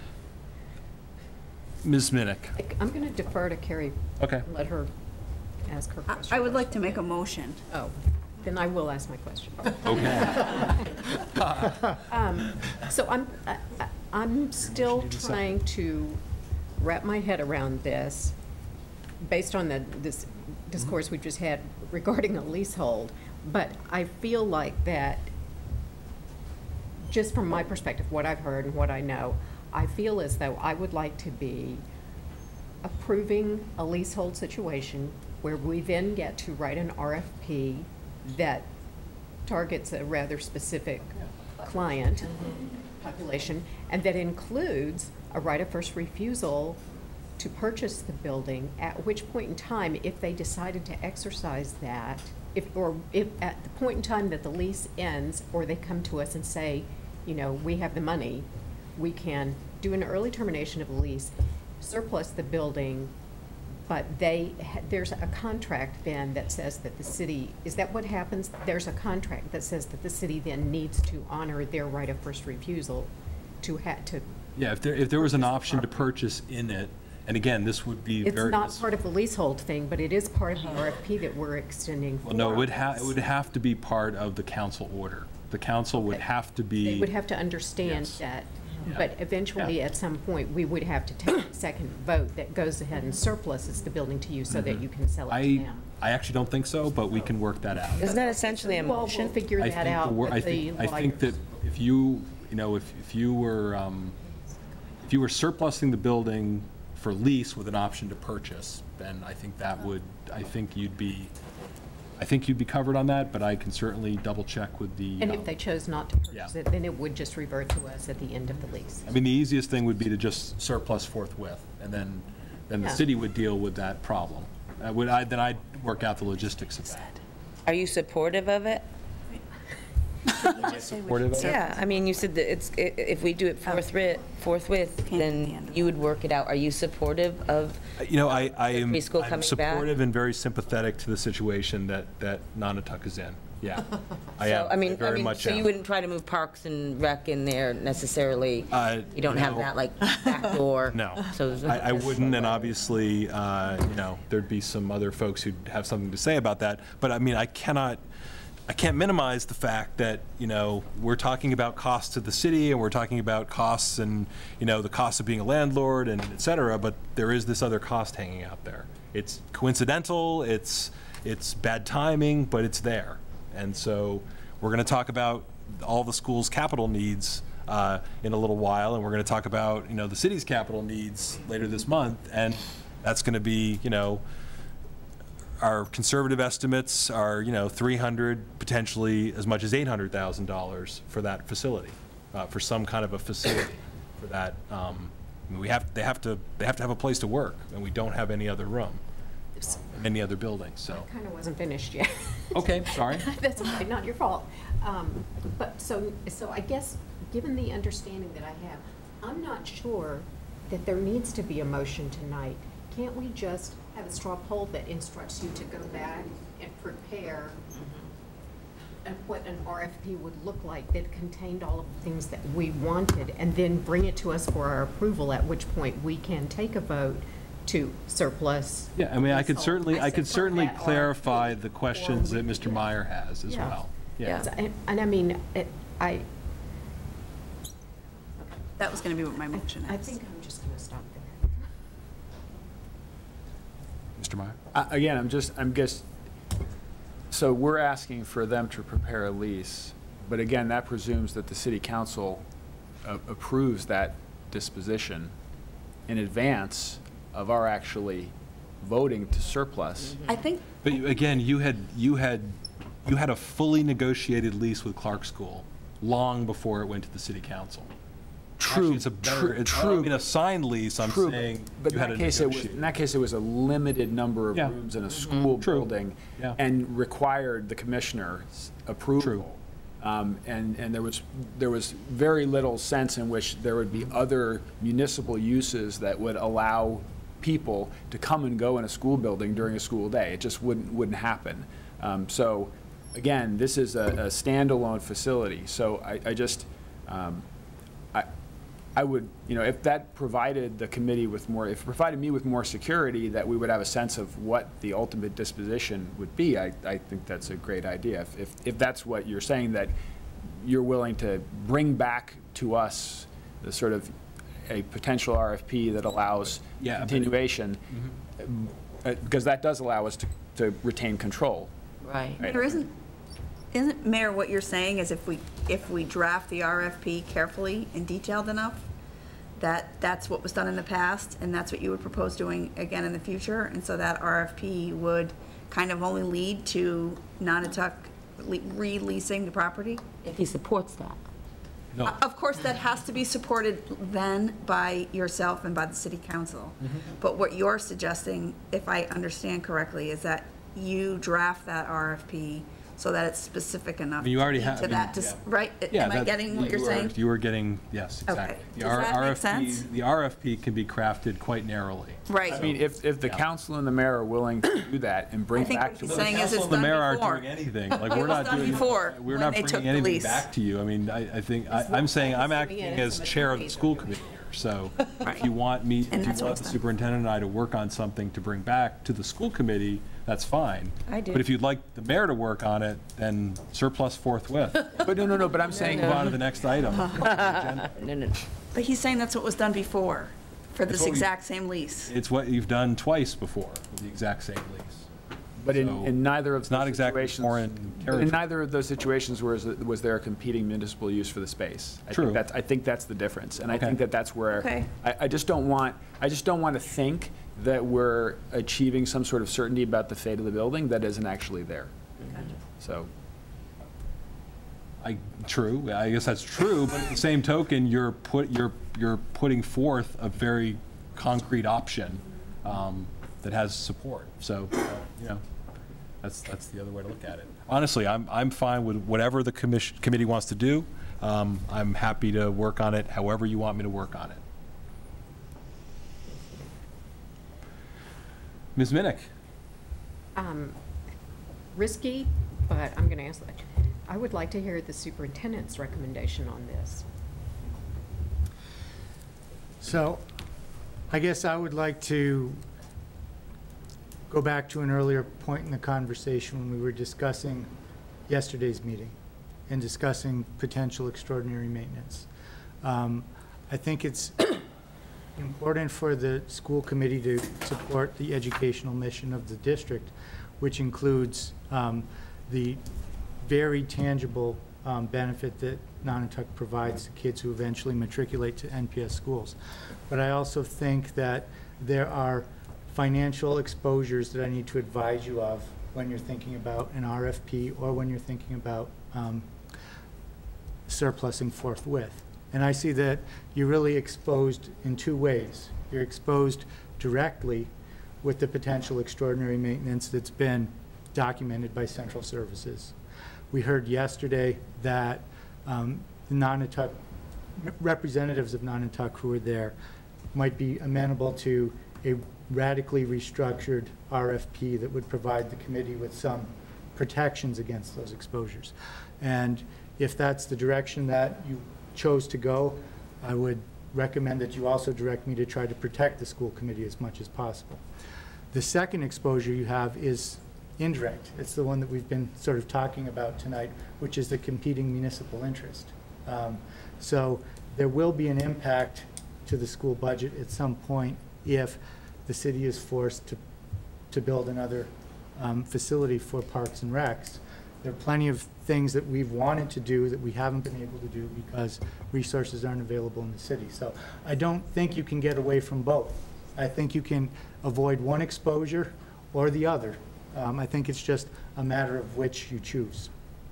A: Miz Minnick.
M: I'm going to defer to Carrie.
A: Okay.
M: Let her ask her
J: I-
M: question.
J: I would like to make a motion.
M: Oh, then I will ask my question.
A: Okay.
M: Um, So I'm, I- I- I'm still trying to wrap my head around this, based on the, this discourse we just had regarding a leasehold. But I feel like that, just from my perspective, what I've heard and what I know, I feel as though I would like to be approving a leasehold situation where we then get to write an R F P that targets a rather specific client population, and that includes a right of first refusal to purchase the building, at which point in time, if they decided to exercise that, if, or if at the point in time that the lease ends, or they come to us and say, you know, we have the money, we can do an early termination of the lease, surplus the building, but they, ha- there's a contract then that says that the city, is that what happens? There's a contract that says that the city then needs to honor their right of first refusal to ha, to,
A: Yeah, if there, if there was an option to purchase in it, and again, this would be
M: it's
A: very.
M: not part of the leasehold thing, but it is part of the R F P that we're extending for.
A: Well, no, it would have, it would have to be part of the council order. The council would
M: Okay.
A: have to be.
M: They would have to understand
A: Yes.
M: that,
A: Yeah.
M: but eventually,
A: Yeah.
M: at some point, we would have to take a second vote that goes ahead and surpluses the building to you so that
A: Mhm.
M: you can sell it to
A: I,
M: them.
A: I actually don't think so, but we can work that out.
G: Isn't that essentially a
M: Well,
G: motion?
M: we'll figure
A: I
M: that
A: think the
M: out
A: wor- I
M: with the
A: think, I think that
M: lawyers.
A: if you, you know, if, if you were, um, if you were surplusing the building for lease with an option to purchase, then I think that would, I think you'd be, I think you'd be covered on that, but I can certainly double check with the.
M: And
A: um,
M: if they chose not to purchase
A: Yeah.
M: it, then it would just revert to us at the end of the lease.
A: I mean, the easiest thing would be to just surplus forthwith, and then, then the
M: Yeah.
A: city would deal with that problem. Uh, would I, then I'd work out the logistics of that.
G: Are you supportive of it?
A: Supportive of it?
G: Yeah, I mean, you said that it's, i- if we do it forthwith, forthwith, then you would work it out. Are you supportive of?
A: You know, I, I am,
G: preschool
A: I'm
G: coming back?
A: supportive and very sympathetic to the situation that, that Nonotuck is in. Yeah. I
G: So,
A: am,
G: I mean, I
A: very
G: mean,
A: much
G: so you
A: am.
G: wouldn't try to move Parks and Rec in there necessarily?
A: Uh,
G: You don't have
A: no.
G: that, like, back door?
A: No,
G: So-
A: I, I wouldn't, and obviously, uh, you know, there'd be some other folks who'd have something to say about that. But I mean, I cannot, I can't minimize the fact that, you know, we're talking about costs to the city, and we're talking about costs and, you know, the cost of being a landlord and et cetera, but there is this other cost hanging out there. It's coincidental, it's, it's bad timing, but it's there. And so we're going to talk about all the school's capital needs uh, in a little while, and we're going to talk about, you know, the city's capital needs later this month, and that's going to be, you know, our conservative estimates are, you know, three hundred, potentially as much as eight hundred thousand dollars for that facility, uh, for some kind of a facility for that. Um, I mean, we have, they have to, they have to have a place to work, and we don't have any other room, um, any other building, so.
M: Kind of wasn't finished yet.
A: Okay, sorry.
M: That's okay, not your fault. Um, But, so, so I guess, given the understanding that I have, I'm not sure that there needs to be a motion tonight. Can't we just have a straw poll that instructs you to go back and prepare and what an R F P would look like that contained all of the things that we wanted, and then bring it to us for our approval, at which point we can take a vote to surplus.
A: Yeah, I mean, I could
M: leasehold.
A: certainly, I could
M: said
A: certainly
M: that
A: clarify
M: R F P
A: the questions
M: or
A: that
M: we
A: Mister
M: could-
A: Meyer has as
M: Yeah.
A: well.
M: Yeah. And, and I mean, it, I,
J: That was going to be what my motion is.
M: I think I'm just going to stop there.
A: Mister Meyer?
K: Uh, Again, I'm just, I'm just, so we're asking for them to prepare a lease, but again, that presumes that the city council uh, approves that disposition in advance of our actually voting to surplus.
J: I think,
A: But you- again, you had, you had, you had a fully negotiated lease with Clark School long before it went to the city council.
K: True,
A: Actually, it's a better,
K: true,
A: it's, I
K: true.
A: mean, a signed lease, I'm
K: True,
A: saying
K: but
A: you
K: in
A: had
K: that
A: a
K: case, it was,
A: negotiated.
K: in that case, it was a limited number of
A: Yeah.
K: rooms in a school
A: True.
K: building
A: Yeah.
K: and required the commissioner's approval. Um, and, and there was, there was very little sense in which there would be other municipal uses that would allow people to come and go in a school building during a school day. It just wouldn't, wouldn't happen. Um, so, again, this is a, a standalone facility, so I, I just, um, I, I would, you know, if that provided the committee with more, if it provided me with more security, that we would have a sense of what the ultimate disposition would be, I, I think that's a great idea. If, if, if that's what you're saying, that you're willing to bring back to us the sort of a potential R F P that allows
A: Yeah, but-
K: continuation, because that does allow us to, to retain control.
G: Right.
K: Right.
J: there isn't, isn't, Mayor, what you're saying is if we, if we draft the R F P carefully and detailed enough, that that's what was done in the past, and that's what you would propose doing again in the future, and so that R F P would kind of only lead to Nonotuck le- releasing the property?
D: If he supports that.
A: No.
J: Uh, Of course, that has to be supported then by yourself and by the city council. But what you're suggesting, if I understand correctly, is that you draft that R F P so that it's specific enough.
A: mean, you already have-
J: To
A: I
J: that,
A: mean,
J: dis-
A: yeah.
J: right?
A: Yeah,
J: Am I
A: that-
J: getting what
A: you
J: you're
A: were-
J: saying?
A: You were getting, yes,
J: Okay.
A: exactly. The
J: Does
A: R-
J: that make
A: R F P
J: sense?
A: The R F P can be crafted quite narrowly.
J: Right.
K: I mean, if, if the council and the mayor are willing to do that and bring
J: I think
K: back
J: what
K: to
J: he's
K: us.
J: saying is
A: Council
J: it's
A: and the
J: done
A: mayor aren't
J: before.
A: doing anything. Like,
J: It
A: we're
J: was
A: not
J: done
A: doing,
J: before,
A: we're
J: when
A: not
J: they took
A: bringing
J: the
A: anything
J: lease.
A: back to you. I mean, I, I think, I- I'm saying I'm acting as chair of the school committee here. So if you want me, if
J: And
A: you
J: that's what
A: want
J: was
A: the
J: done.
A: superintendent and I to work on something to bring back to the school committee, that's fine.
J: I do.
A: But if you'd like the mayor to work on it, then surplus forthwith.
K: But no, no, no, but I'm saying,
A: Move on to the next item.
G: No, no, no.
J: But he's saying that's what was done before, for this
A: what we-
J: exact same lease.
A: It's what you've done twice before, with the exact same lease.
K: but in,
A: So,
K: in neither of
A: It's not
K: those
A: exactly
K: situations-
A: foreign
K: In
A: territory.
K: neither of those situations was, was there a competing municipal use for the space. I
A: True.
K: think that's, I think that's the difference, and I
A: Okay.
K: think that that's where,
J: Okay.
K: I, I just don't want, I just don't want to think that we're achieving some sort of certainty about the fate of the building that isn't actually there. So,
A: I, true, I guess that's true, but at the same token, you're put, you're, you're putting forth a very concrete option um, that has support. So, uh, you know, that's, that's the other way to look at it. Honestly, I'm, I'm fine with whatever the commission, committee wants to do. Um, I'm happy to work on it however you want me to work on it. Miz Minnick?
M: Um, risky, but I'm going to ask that. I would like to hear the superintendent's recommendation on this.
P: So I guess I would like to go back to an earlier point in the conversation when we were discussing yesterday's meeting and discussing potential extraordinary maintenance. Um, I think it's important for the school committee to support the educational mission of the district, which includes um, the very tangible um, benefit that Nonotuck provides to kids who eventually matriculate to N P S schools. But I also think that there are financial exposures that I need to advise you of when you're thinking about an R F P or when you're thinking about um, surplusing forthwith. And I see that you're really exposed in two ways. You're exposed directly with the potential extraordinary maintenance that's been documented by Central Services. We heard yesterday that um, the Nonotuck, representatives of Nonotuck who were there might be amenable to a radically restructured R F P that would provide the committee with some protections against those exposures. And if that's the direction that you chose to go, I would recommend that you also direct me to try to protect the school committee as much as possible. The second exposure you have is indirect. It's the one that we've been sort of talking about tonight, which is the competing municipal interest. Um, so there will be an impact to the school budget at some point if the city is forced to, to build another um, facility for Parks and Recs. There are plenty of things that we've wanted to do that we haven't been able to do because resources aren't available in the city. So I don't think you can get away from both. I think you can avoid one exposure or the other. Um, I think it's just a matter of which you choose.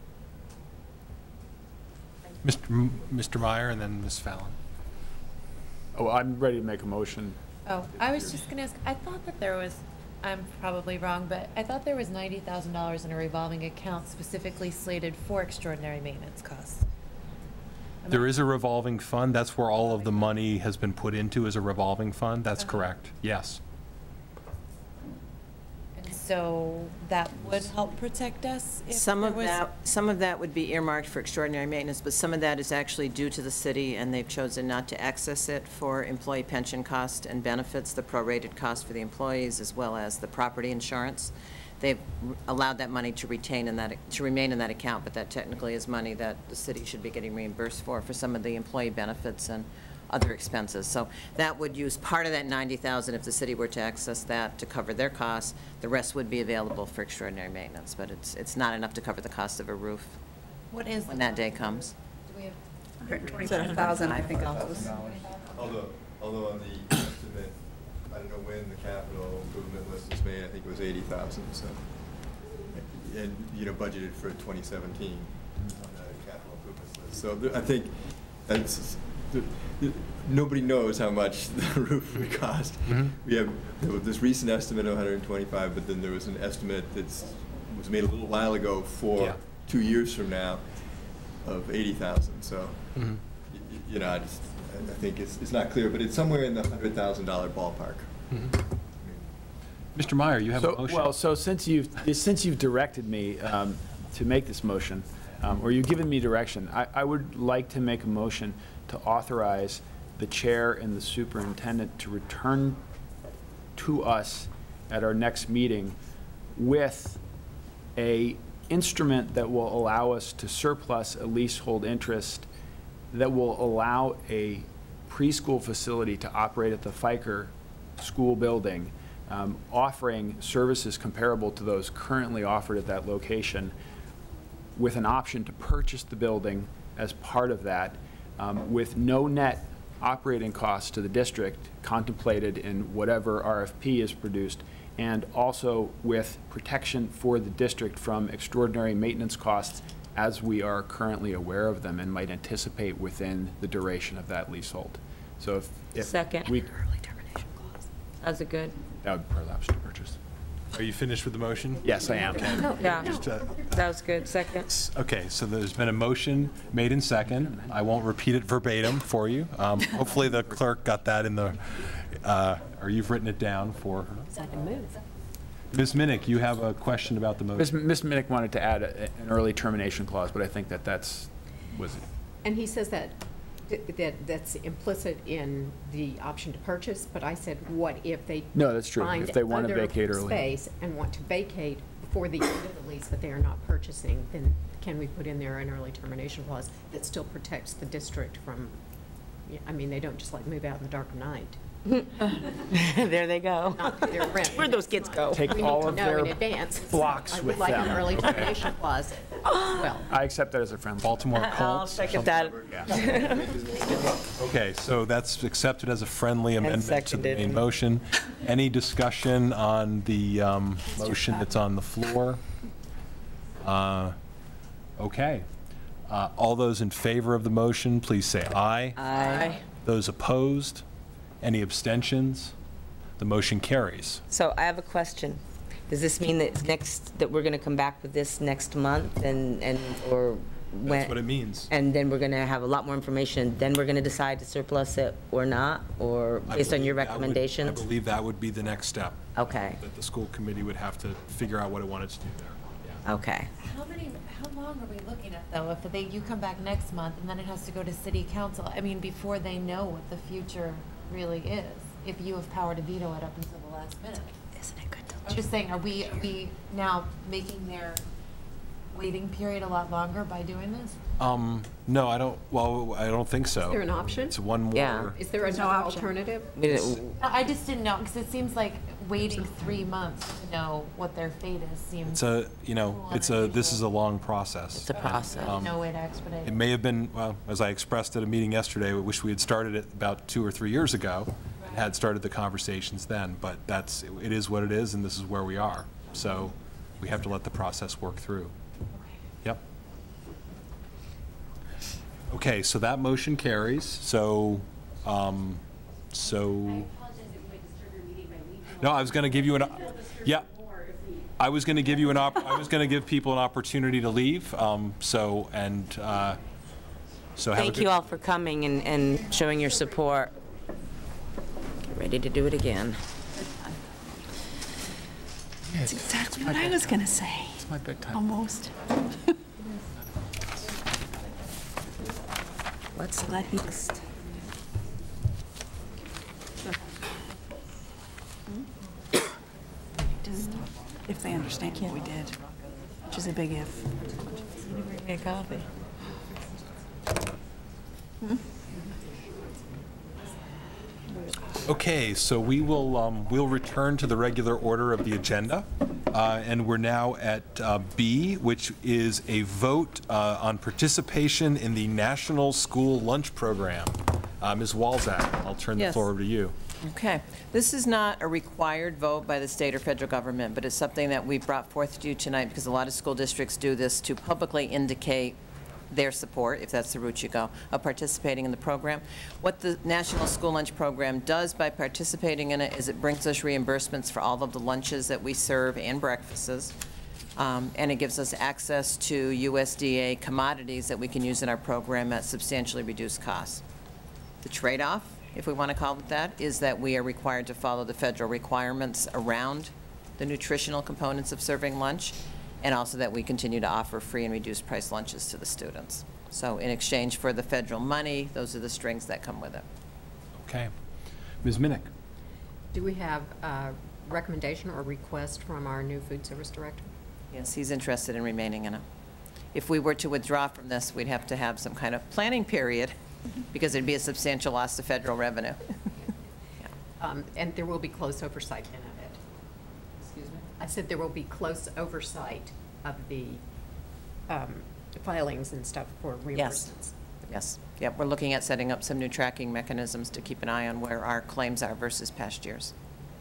A: Mister M- Mister Meyer and then Miz Fallon.
K: Oh, I'm ready to make a motion.
N: Oh, I was just gonna ask, I thought that there was, I'm probably wrong, but I thought there was ninety thousand dollars in a revolving account specifically slated for extraordinary maintenance costs. Am
A: There
N: I-
A: is a revolving fund. That's where all of the money has been put into, is a revolving fund. That's
N: Okay.
A: correct. Yes.
N: And so that would help protect us if
L: Some
N: there
L: of
N: was-
L: that, some of that would be earmarked for extraordinary maintenance, but some of that is actually due to the city, and they've chosen not to access it for employee pension cost and benefits, the prorated cost for the employees, as well as the property insurance. They've r- allowed that money to retain in that, to remain in that account, but that technically is money that the city should be getting reimbursed for, for some of the employee benefits and other expenses. So that would use part of that ninety thousand if the city were to access that to cover their costs. The rest would be available for extraordinary maintenance, but it's, it's not enough to cover the cost of a roof
N: What is
L: when
N: the
L: that day comes.
N: Do we have-
J: one hundred twenty-five thousand, I think it was.
O: Although, although on the estimate, I don't know when the capital improvement list was made, I think it was eighty thousand, so. And, you know, budgeted for twenty seventeen on the capital improvements list. So there- I think that's, the- the- nobody knows how much the roof would cost.
A: Mhm.
O: We have, there was this recent estimate of one hundred twenty-five, but then there was an estimate that's, was made a little while ago for
A: Yeah.
O: two years from now of eighty thousand, so.
A: Mhm.
O: y- y- You know, I just, I I think it's, it's not clear, but it's somewhere in the hundred thousand dollar ballpark.
A: Mhm. Mister Meyer, you have a
K: So,
A: motion.
K: well, so since you've, since you've directed me um, to make this motion, um, or you've given me direction, I, I would like to make a motion to authorize the chair and the superintendent to return to us at our next meeting with a instrument that will allow us to surplus a leasehold interest that will allow a preschool facility to operate at the Fiker School building, um, offering services comparable to those currently offered at that location, with an option to purchase the building as part of that, um, with no net operating costs to the district contemplated in whatever R F P is produced, and also with protection for the district from extraordinary maintenance costs as we are currently aware of them and might anticipate within the duration of that leasehold. So if, if
G: Second.
K: we,
G: Early termination clause. How's it good?
K: that would be per option to purchase.
A: Are you finished with the motion?
K: Yes, I am.
G: Yeah,
A: Just, uh,
G: that was good. Second.
A: Okay, so there's been a motion made in second. I won't repeat it verbatim for you. Um, Hopefully the clerk got that in the, uh, or you've written it down for her.
M: Second move.
A: Miz Minnick, you have a question about the
K: Miz
A: motion?
K: Miz Minnick wanted to add a- an early termination clause, but I think that that's, was,
M: And he says that, that that's implicit in the option to purchase, but I said, what if they
K: No, that's true.
M: find
K: If they want to
M: other
K: vacate early.
M: space and want to vacate before the end of the lease, but they are not purchasing, then can we put in there an early termination clause that still protects the district from, yeah, I mean, they don't just like move out in the dark of night.
G: There they go.
M: Not pay their rent.
G: Where'd those kids go?
K: Take
M: We need
K: all
M: to
K: of
M: know
K: their
M: in advance.
K: blocks
M: I
K: with
M: would like an
K: them.
M: early
K: Okay.
M: termination clause as well.
K: I accept that as a friend.
A: Baltimore
G: I'll
A: Colts?
G: second that.
A: Okay, so that's accepted as a friendly amendment to the
G: seconded.
A: main motion. Any discussion on the um, motion that's on the floor? Uh, Okay. Uh, All those in favor of the motion, please say aye.
G: Aye.
A: Those opposed? Any abstentions? The motion carries.
G: So I have a question. Does this mean that next, that we're going to come back with this next month and, and, or when?
A: That's what it means.
G: And then we're going to have a lot more information, then we're going to decide to surplus it or not, or
A: I
G: based on your
A: believe that would-
G: recommendations?
A: I believe that would be the next step,
G: Okay.
A: that the school committee would have to figure out what it wanted to do there. Yeah.
G: Okay.
N: How many, how long are we looking at, though, if they, you come back next month and then it has to go to city council? I mean, before they know what the future really is, if you have power to veto it up until the last minute.
J: Isn't it good to
N: I'm just saying, are we, are we now making their waiting period a lot longer by doing this?
A: Um, no, I don't, well, I don't think so.
M: Is there an option?
A: It's one more.
G: Yeah.
M: Is there another alternative?
G: We didn't-
N: No, I just didn't know, because it seems like waiting three months to know what their fate is seems.
A: It's a, you know, it's a, this is a long process.
G: It's a process.
A: Um,
N: No way to expedite
A: It
N: it.
A: may have been, well, as I expressed at a meeting yesterday, I wish we had started it about two or three years ago, and had started the conversations then, but that's, it is what it is, and this is where we are. So we have to let the process work through. Yep. Okay, so that motion carries, so, um, so. No, I was gonna give you an, yeah. I was gonna give you an op, I was gonna give people an opportunity to leave, um, so, and, uh, so have a
G: Thank
A: good-
G: you all for coming and, and showing your support. Get ready to do it again.
J: That's exactly what I was gonna say.
K: It's my bedtime.
J: Almost.
G: What's
J: next? If they understand what we did, which is a big if.
G: Bring me a coffee.
A: Okay, so we will, um, we'll return to the regular order of the agenda. Uh, and we're now at uh, B, which is a vote uh, on participation in the National School Lunch Program. Uh, Miz Walzak, I'll turn the
L: Yes.
A: floor over to you.
L: Okay. This is not a required vote by the state or federal government, but it's something that we brought forth to you tonight because a lot of school districts do this to publicly indicate their support, if that's the route you go, of participating in the program. What the National School Lunch Program does by participating in it is it brings us reimbursements for all of the lunches that we serve and breakfasts, um, and it gives us access to U S D A commodities that we can use in our program at substantially reduced costs. The trade-off, if we want to call it that, is that we are required to follow the federal requirements around the nutritional components of serving lunch, and also that we continue to offer free and reduced price lunches to the students. So in exchange for the federal money, those are the strings that come with it.
A: Okay. Miz Minnick.
M: Do we have a recommendation or request from our new food service director?
L: Yes, he's interested in remaining in it. If we were to withdraw from this, we'd have to have some kind of planning period because it'd be a substantial loss to federal revenue.
M: Um, And there will be close oversight then of it. Excuse me? I said there will be close oversight of the um, filings and stuff for reimbursements.
L: Yes. Yes. Yep, we're looking at setting up some new tracking mechanisms to keep an eye on where our claims are versus past years.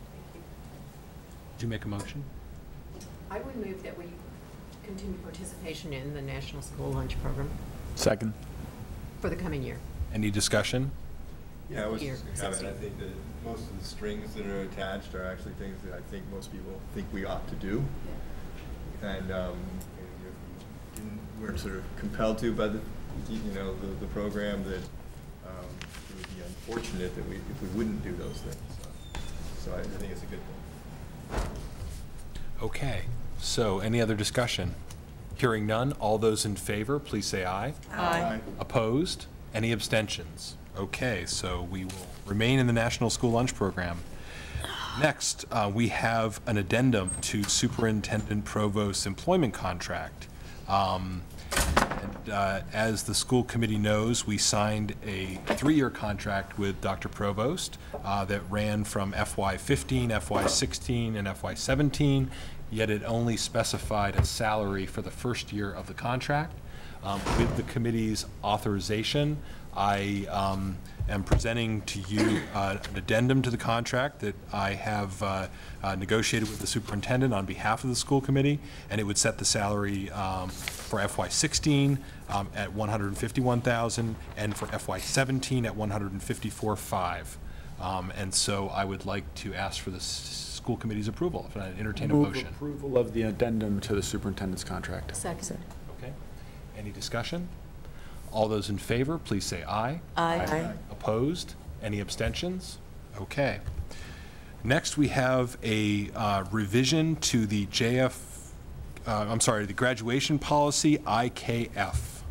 A: Did you make a motion?
M: I would move that we continue participation in the National School Lunch Program
K: Second.
M: for the coming year.
A: Any discussion?
O: Yeah, I was
M: Year
O: just gonna comment, I
M: sixteen.
O: think that most of the strings that are attached are actually things that I think most people think we ought to do. And, um, if we didn't, we're sort of compelled to by the, you know, the, the program, that, um, it would be unfortunate that we, if we wouldn't do those things. So, so I, I think it's a good thing.
A: Okay, so any other discussion? Hearing none, all those in favor, please say aye.
L: Aye.
A: Opposed? Any abstentions? Okay, so we will remain in the National School Lunch Program. Next, uh, we have an addendum to Superintendent Provost's employment contract. Um, and, uh, as the school committee knows, we signed a three-year contract with Doctor Provost uh, that ran from F Y fifteen, F Y sixteen, and F Y seventeen, yet it only specified a salary for the first year of the contract. Um, with the committee's authorization, I um, am presenting to you uh, an addendum to the contract that I have uh, uh, negotiated with the superintendent on behalf of the school committee, and it would set the salary um, for F Y sixteen um, at one hundred fifty-one thousand dollars and for F Y seventeen at one hundred fifty-four thousand five hundred dollars. Um, and so I would like to ask for the s- school committee's approval, if I entertain a
K: Move
A: motion.
K: approval of the addendum to the superintendent's contract.
M: Second.
A: Okay. Any discussion? All those in favor, please say aye.
G: Aye. Aye.
A: Opposed? Any abstentions? Okay. Next, we have a uh, revision to the J F uh, I'm sorry, the graduation policy, I K F.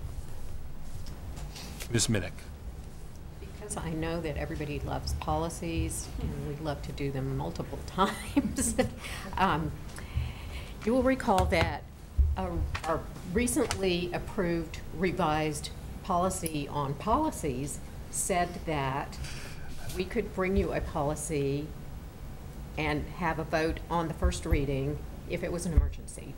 A: Miz Minnick.
M: Because I know that everybody loves policies, and we love to do them multiple times. um, you will recall that our, our recently approved revised policy on policies said that we could bring you a policy and have a vote on the first reading if it was an emergency.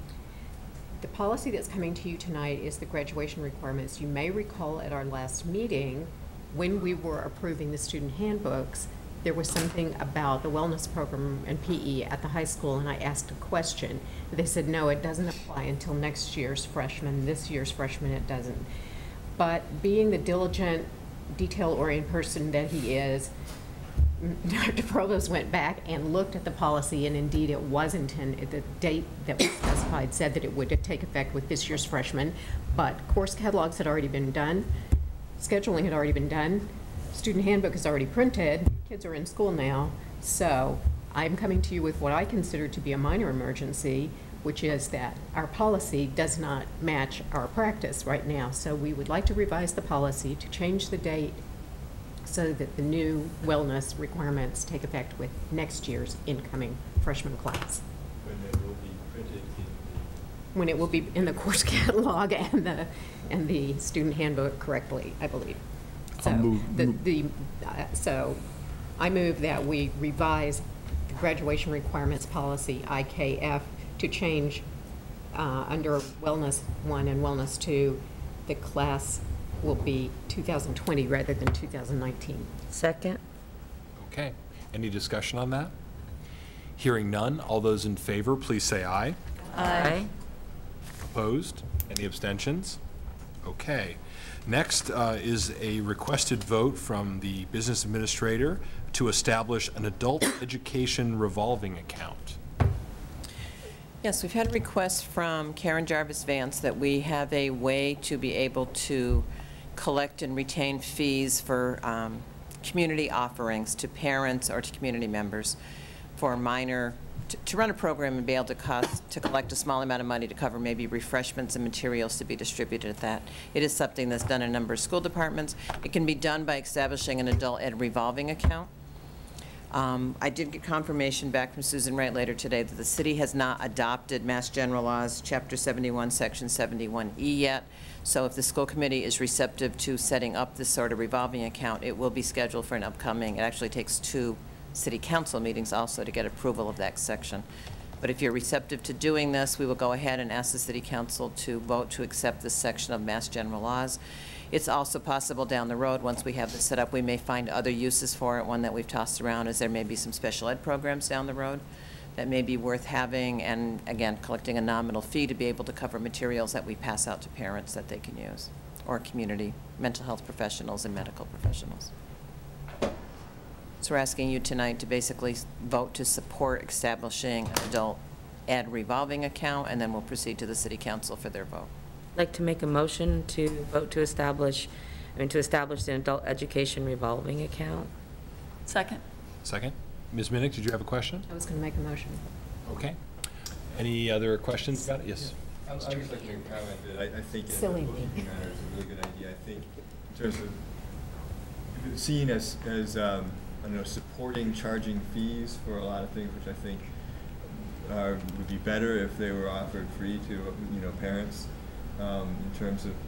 M: The policy that's coming to you tonight is the graduation requirements. You may recall at our last meeting, when we were approving the student handbooks, there was something about the wellness program and P E at the high school, and I asked a question. They said, no, it doesn't apply until next year's freshman. This year's freshman, it doesn't. But being the diligent, detail-oriented person that he is, Doctor Provost went back and looked at the policy, and indeed it was intended, the date that was specified said that it would take effect with this year's freshmen, but course catalogs had already been done, scheduling had already been done, student handbook is already printed, kids are in school now, so I'm coming to you with what I consider to be a minor emergency, which is that our policy does not match our practice right now. So we would like to revise the policy to change the date so that the new wellness requirements take effect with next year's incoming freshman class.
O: When it will be printed in the...
M: When it will be in the course catalog and the, and the student handbook correctly, I believe. So,
K: move-
M: the, the, uh, so I move that we revise the graduation requirements policy, I K F, to change uh, under Wellness one and Wellness two, the class will be two thousand twenty rather than two thousand nineteen.
G: Second.
A: Okay. Any discussion on that? Hearing none, all those in favor, please say aye.
G: Aye.
A: Opposed? Any abstentions? Okay. Next uh, is a requested vote from the business administrator to establish an adult education revolving account.
L: Yes, we've had a request from Karen Jarvis Vance that we have a way to be able to collect and retain fees for um, community offerings to parents or to community members for minor, to, to run a program and be able to cost, to collect a small amount of money to cover maybe refreshments and materials to be distributed at that. It is something that's done in a number of school departments. It can be done by establishing an adult ed revolving account. Um, I did get confirmation back from Susan Wright later today that the city has not adopted Mass General Laws, Chapter seventy-one, Section seventy-one E yet. So if the school committee is receptive to setting up this sort of revolving account, it will be scheduled for an upcoming, it actually takes two city council meetings also to get approval of that section. But if you're receptive to doing this, we will go ahead and ask the city council to vote to accept this section of Mass General Laws. It's also possible down the road, once we have this set up, we may find other uses for it. One that we've tossed around is there may be some special ed programs down the road that may be worth having, and again, collecting a nominal fee to be able to cover materials that we pass out to parents that they can use, or community mental health professionals and medical professionals. So we're asking you tonight to basically vote to support establishing an adult ed revolving account, and then we'll proceed to the city council for their vote.
G: I'd like to make a motion to vote to establish, I mean, to establish an adult education revolving account.
I: Second.
A: Second. Miz Minnick, did you have a question?
M: I was going to make a motion.
A: Okay. Any other questions about it? Yes.
O: I would just like to make a comment that I, I think as a
M: Silly me.
O: bookkeeping matter, it's a really good idea. I think in terms of seen as, as um, I don't know, supporting charging fees for a lot of things, which I think uh, would be better if they were offered free to, you know, parents, um, in terms of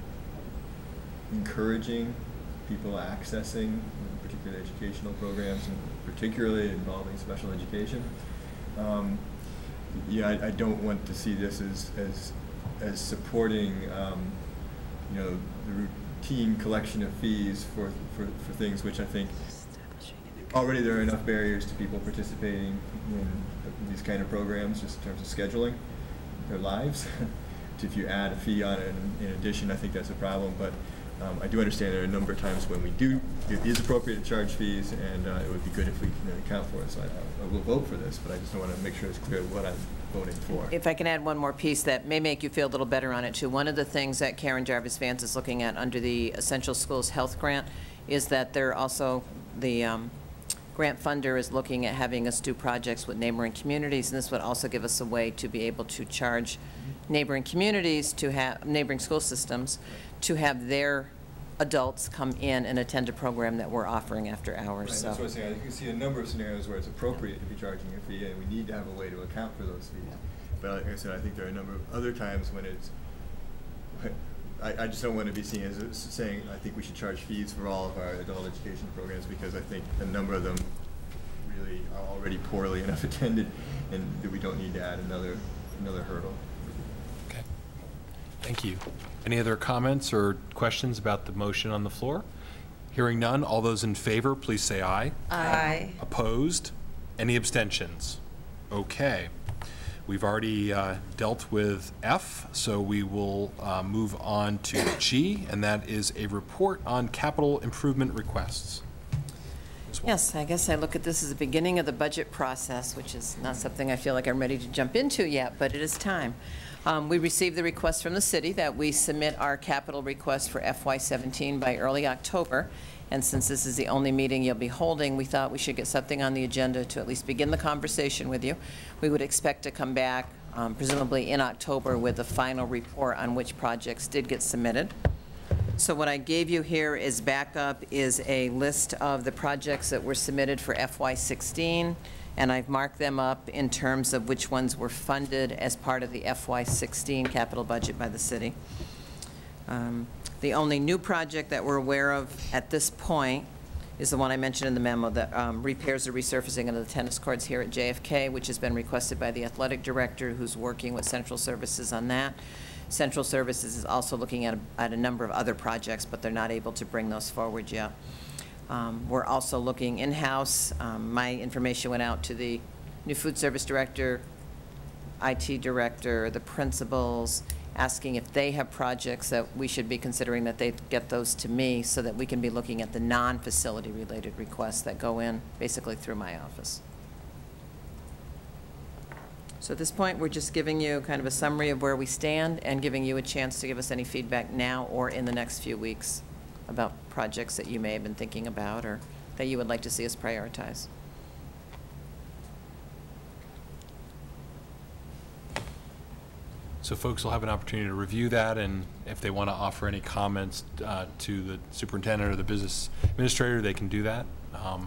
O: encouraging people accessing particular educational programs, and particularly involving special education. Um, yeah, I, I don't want to see this as as, as supporting, um, you know, the routine collection of fees for, for for things which I think already there are enough barriers to people participating in these kind of programs, just in terms of scheduling their lives. If you add a fee on it in, in addition, I think that's a problem. But um, I do understand there are a number of times when we do, it is appropriate to charge fees, and uh, it would be good if we can account for it. So I, I will vote for this, but I just want to make sure it's clear what I'm voting for.
L: If I can add one more piece that may make you feel a little better on it too. One of the things that Karen Jarvis Vance is looking at under the Essential Schools Health Grant is that there also, the um, grant funder is looking at having us do projects with neighboring communities, and this would also give us a way to be able to charge neighboring communities to have, neighboring school systems, to have their adults come in and attend a program that we're offering after hours.
O: Right,
L: so.
O: that's what I'm saying. You can see a number of scenarios where it's appropriate to be charging a fee, and we need to have a way to account for those fees. But like I said, I think there are a number of other times when it's, I, I just don't want to be seen as saying, I think we should charge fees for all of our adult education programs, because I think a number of them really are already poorly enough attended, and that we don't need to add another, another hurdle.
A: Okay. Thank you. Any other comments or questions about the motion on the floor? Hearing none, all those in favor, please say aye.
J: Aye.
A: Opposed? Any abstentions? Okay. We've already uh, dealt with F, so we will uh, move on to G, and that is a report on capital improvement requests.
L: Yes, I guess I look at this as the beginning of the budget process, which is not something I feel like I'm ready to jump into yet, but it is time. Um, we received the request from the city that we submit our capital request for F Y seventeen by early October. And since this is the only meeting you'll be holding, we thought we should get something on the agenda to at least begin the conversation with you. We would expect to come back, um, presumably in October, with the final report on which projects did get submitted. So what I gave you here is backup is a list of the projects that were submitted for F Y sixteen, and I've marked them up in terms of which ones were funded as part of the F Y sixteen capital budget by the city. Um, The only new project that we're aware of at this point is the one I mentioned in the memo, that um, repairs or resurfacing of the tennis courts here at J F K, which has been requested by the athletic director, who's working with Central Services on that. Central Services is also looking at a, at a number of other projects, but they're not able to bring those forward yet. Um, we're also looking in-house. Um, my information went out to the new food service director, I T director, the principals, asking if they have projects that we should be considering, that they get those to me so that we can be looking at the non-facility related requests that go in basically through my office. So at this point, we're just giving you kind of a summary of where we stand and giving you a chance to give us any feedback now or in the next few weeks about projects that you may have been thinking about or that you would like to see us prioritize.
A: So folks will have an opportunity to review that, and if they want to offer any comments uh, to the superintendent or the business administrator, they can do that. Um,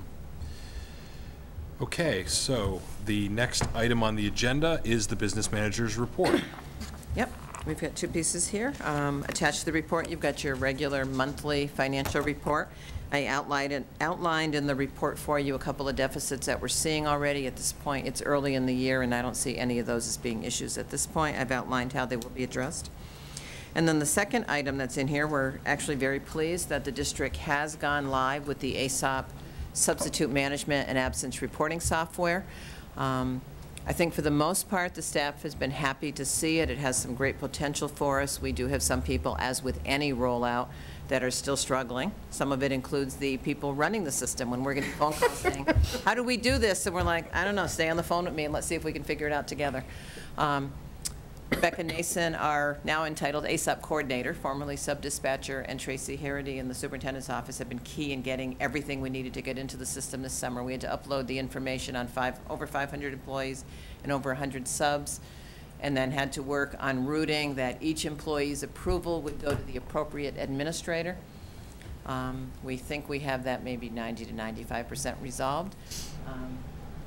A: okay, so the next item on the agenda is the business manager's report.
L: Yep, we've got two pieces here. Um, attached to the report, you've got your regular monthly financial report. I outlined, it, outlined in the report for you a couple of deficits that we're seeing already at this point. It's early in the year, and I don't see any of those as being issues at this point. I've outlined how they will be addressed. And then the second item that's in here, we're actually very pleased that the district has gone live with the A S O P substitute management and absence reporting software. Um, I think for the most part, the staff has been happy to see it. It has some great potential for us. We do have some people, as with any rollout, that are still struggling. Some of it includes the people running the system. When we're getting phone calls saying, how do we do this? And we're like, I don't know, stay on the phone with me and let's see if we can figure it out together. Um, Rebecca Nason, our now entitled A S O P coordinator, formerly sub-dispatcher, and Tracy Harity in the superintendent's office have been key in getting everything we needed to get into the system this summer. We had to upload the information on five, over five hundred employees and over one hundred subs, and then had to work on routing that each employee's approval would go to the appropriate administrator. Um, we think we have that maybe ninety to ninety-five percent resolved. Um,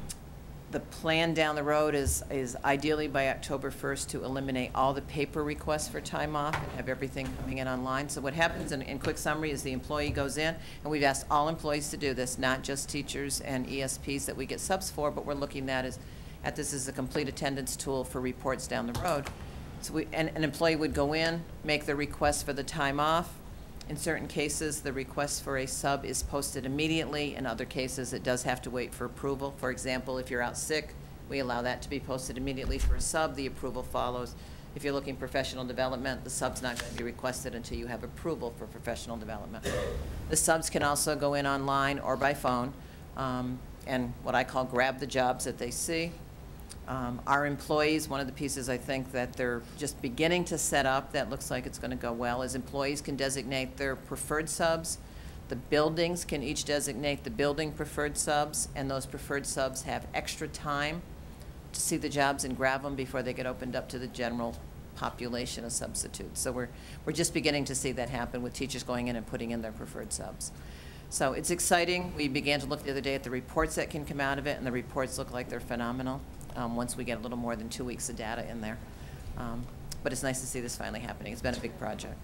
L: The plan down the road is, is ideally by October first to eliminate all the paper requests for time off and have everything coming in online. So what happens in, in quick summary is the employee goes in, and we've asked all employees to do this, not just teachers and E S Ps that we get subs for, but we're looking at, as, at this as a complete attendance tool for reports down the road. So we, and, an employee would go in, make the request for the time off. In certain cases, the request for a sub is posted immediately. In other cases, it does have to wait for approval. For example, if you're out sick, we allow that to be posted immediately for a sub. The approval follows. If you're looking professional development, the sub's not going to be requested until you have approval for professional development. The subs can also go in online or by phone um, and what I call grab the jobs that they see. Um, our employees, one of the pieces I think that they're just beginning to set up that looks like it's going to go well is employees can designate their preferred subs. The buildings can each designate the building preferred subs, and those preferred subs have extra time to see the jobs and grab them before they get opened up to the general population of substitutes. So we're, we're just beginning to see that happen with teachers going in and putting in their preferred subs. So it's exciting. We began to look the other day at the reports that can come out of it, and the reports look like they're phenomenal um, once we get a little more than two weeks of data in there. Um, but it's nice to see this finally happening. It's been a big project.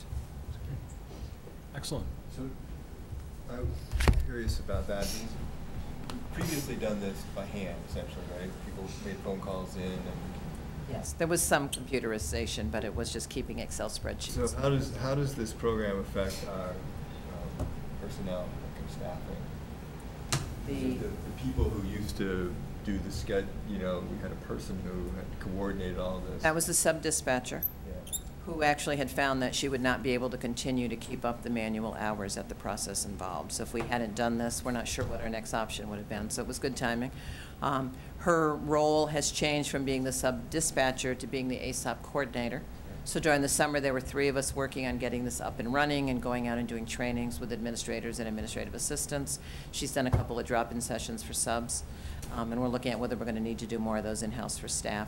A: Excellent.
O: So I'm curious about that. You've previously done this by hand, essentially, right? People made phone calls in and...
L: Yes, there was some computerization, but it was just keeping Excel spreadsheets.
O: So how does, how does this program affect our um, personnel and staffing?
L: The,
O: the, the people who used to do the sched, you know, we had a person who had coordinated all this.
L: That was the sub-dispatcher,
O: yeah.
L: who actually had found that she would not be able to continue to keep up the manual hours that the process involved. So if we hadn't done this, we're not sure what our next option would have been. So it was good timing. Um, her role has changed from being the sub-dispatcher to being the A S O P coordinator. So during the summer, there were three of us working on getting this up and running and going out and doing trainings with administrators and administrative assistants. She's done a couple of drop-in sessions for subs, um, and we're looking at whether we're going to need to do more of those in-house for staff.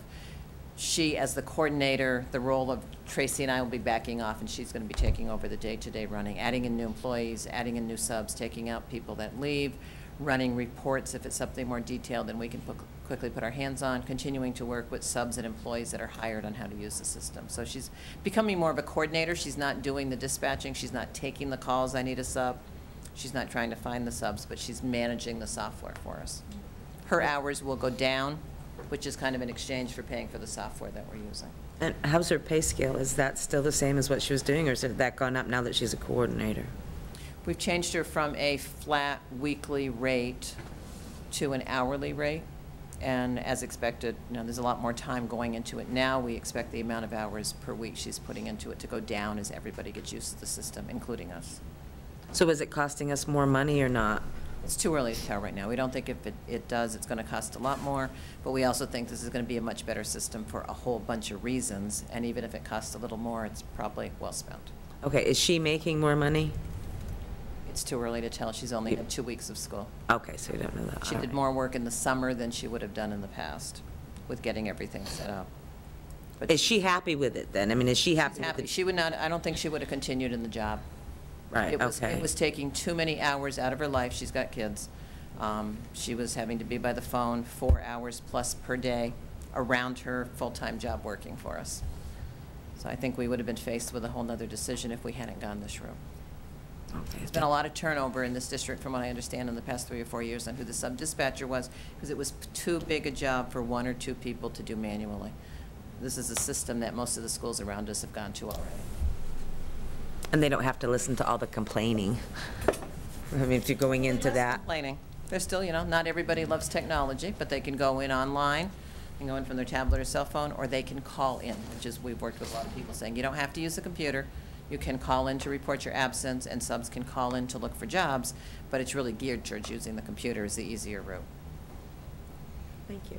L: She, as the coordinator, the role of Tracy and I will be backing off, and she's going to be taking over the day-to-day running, adding in new employees, adding in new subs, taking out people that leave, running reports if it's something more detailed than we can put, quickly put our hands on, continuing to work with subs and employees that are hired on how to use the system. So she's becoming more of a coordinator. She's not doing the dispatching. She's not taking the calls, I need a sub. She's not trying to find the subs, but she's managing the software for us. Her hours will go down, which is kind of an exchange for paying for the software that we're using.
G: And how's her pay scale? Is that still the same as what she was doing, or has that gone up now that she's a coordinator?
L: We've changed her from a flat weekly rate to an hourly rate. And as expected, you know, there's a lot more time going into it now. We expect the amount of hours per week she's putting into it to go down as everybody gets used to the system, including us.
G: So is it costing us more money or not?
L: It's too early to tell right now. We don't think if it, it does, it's going to cost a lot more, but we also think this is going to be a much better system for a whole bunch of reasons, and even if it costs a little more, it's probably well spent.
G: Okay, is she making more money?
L: It's too early to tell. She's only had two weeks of school.
G: Okay, so you don't know that.
L: She
G: All
L: did
G: right.
L: more work in the summer than she would have done in the past with getting everything set up. But
G: Is she happy with it then? I mean, is she happy
L: she's
G: with
L: happy.
G: it?
L: She would not, I don't think she would have continued in the job.
G: Right,
L: It was,
G: okay.
L: it was taking too many hours out of her life. She's got kids. Um, she was having to be by the phone four hours plus per day around her full-time job working for us. So I think we would have been faced with a whole nother decision if we hadn't gone this route.
G: Okay.
L: There's been a lot of turnover in this district, from what I understand, in the past three or four years on who the sub-dispatcher was, because it was too big a job for one or two people to do manually. This is a system that most of the schools around us have gone to already.
G: And they don't have to listen to all the complaining. I mean, if you're going into
L: Less
G: that.
L: complaining. They're still, you know, not everybody loves technology, but they can go in online, and go in from their tablet or cell phone, or they can call in, which is, we've worked with a lot of people saying, you don't have to use a computer. You can call in to report your absence, and subs can call in to look for jobs, but it's really geared towards using the computer as the easier route.
G: Thank you.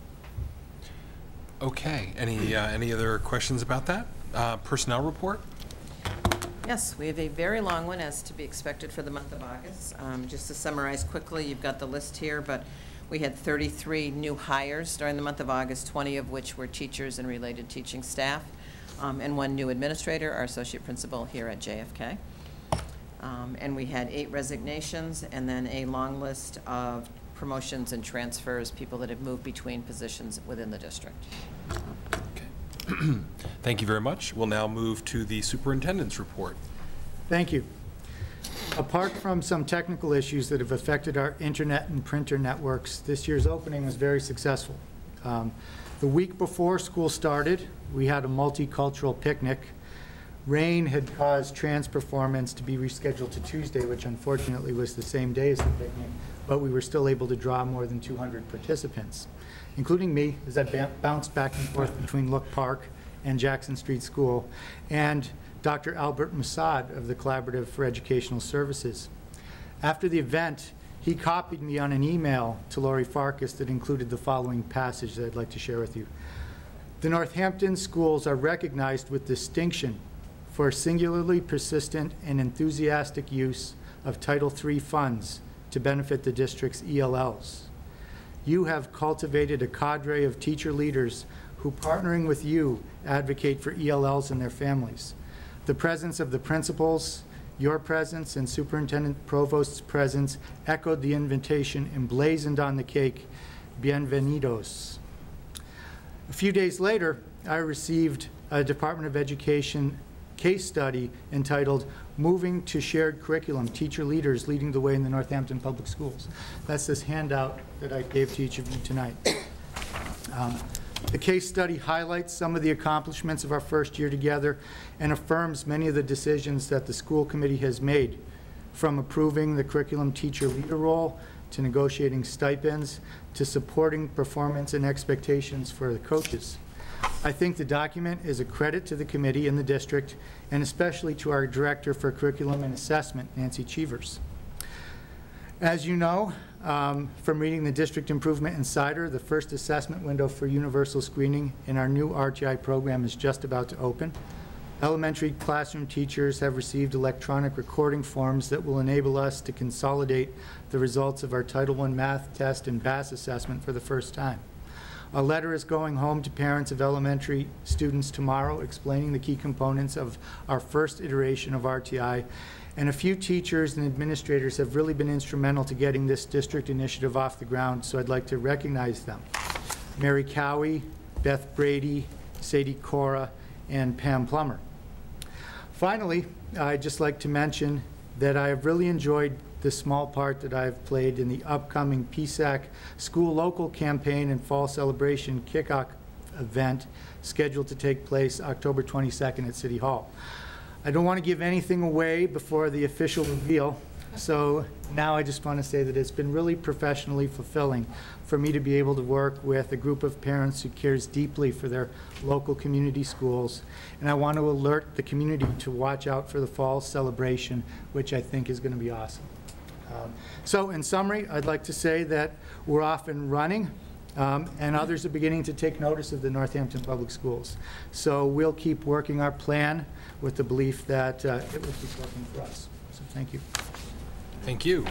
A: Okay, any, uh, any other questions about that? Uh, Personnel report?
L: Yes, we have a very long one, as to be expected for the month of August. Um, just to summarize quickly, you've got the list here, but we had thirty-three new hires during the month of August, twenty of which were teachers and related teaching staff, um, and one new administrator, our associate principal here at J F K. Um, and we had eight resignations, and then a long list of promotions and transfers, people that have moved between positions within the district.
A: Thank you very much. We'll now move to the superintendent's report.
P: Thank you. Apart from some technical issues that have affected our internet and printer networks, this year's opening was very successful. Um, the week before school started, we had a multicultural picnic. Rain had caused trans performance to be rescheduled to Tuesday, which unfortunately was the same day as the picnic, but we were still able to draw more than two hundred participants, including me, as I bounced back and forth between Look Park and Jackson Street School, and Doctor Albert Mossad of the Collaborative for Educational Services. After the event, he copied me on an email to Lori Farkas that included the following passage that I'd like to share with you. The Northampton schools are recognized with distinction for singularly persistent and enthusiastic use of Title three funds to benefit the district's E L Ls. You have cultivated a cadre of teacher leaders who, partnering with you, advocate for E L Ls and their families. The presence of the principals, your presence, and Superintendent Provost's presence echoed the invitation emblazoned on the cake, Bienvenidos. A few days later, I received a Department of Education case study entitled Moving to Shared Curriculum, Teacher Leaders Leading the Way in the Northampton Public Schools. That's this handout that I gave to each of you tonight. Um, the case study highlights some of the accomplishments of our first year together and affirms many of the decisions that the school committee has made, from approving the curriculum teacher leader role, to negotiating stipends, to supporting performance and expectations for the coaches. I think the document is a credit to the committee and the district, and especially to our Director for Curriculum and Assessment, Nancy Cheevers. As you know, um, from reading the District Improvement Insider, the first assessment window for universal screening in our new R T I program is just about to open. Elementary classroom teachers have received electronic recording forms that will enable us to consolidate the results of our Title one math test and B A S assessment for the first time. A letter is going home to parents of elementary students tomorrow explaining the key components of our first iteration of R T I, and a few teachers and administrators have really been instrumental to getting this district initiative off the ground, so I'd like to recognize them. Mary Cowie, Beth Brady, Sadie Cora, and Pam Plummer. Finally, I'd just like to mention that I have really enjoyed the small part that I've played in the upcoming P S A C School Local Campaign and Fall Celebration Kickoff event scheduled to take place October twenty-second at City Hall. I don't want to give anything away before the official reveal, so now I just want to say that it's been really professionally fulfilling for me to be able to work with a group of parents who cares deeply for their local community schools, and I want to alert the community to watch out for the fall celebration, which I think is going to be awesome. Um, so in summary, I'd like to say that we're off and running, um, and others are beginning to take notice of the Northampton Public Schools. So we'll keep working our plan with the belief that uh, it will keep working for us. So thank you.
A: Thank you.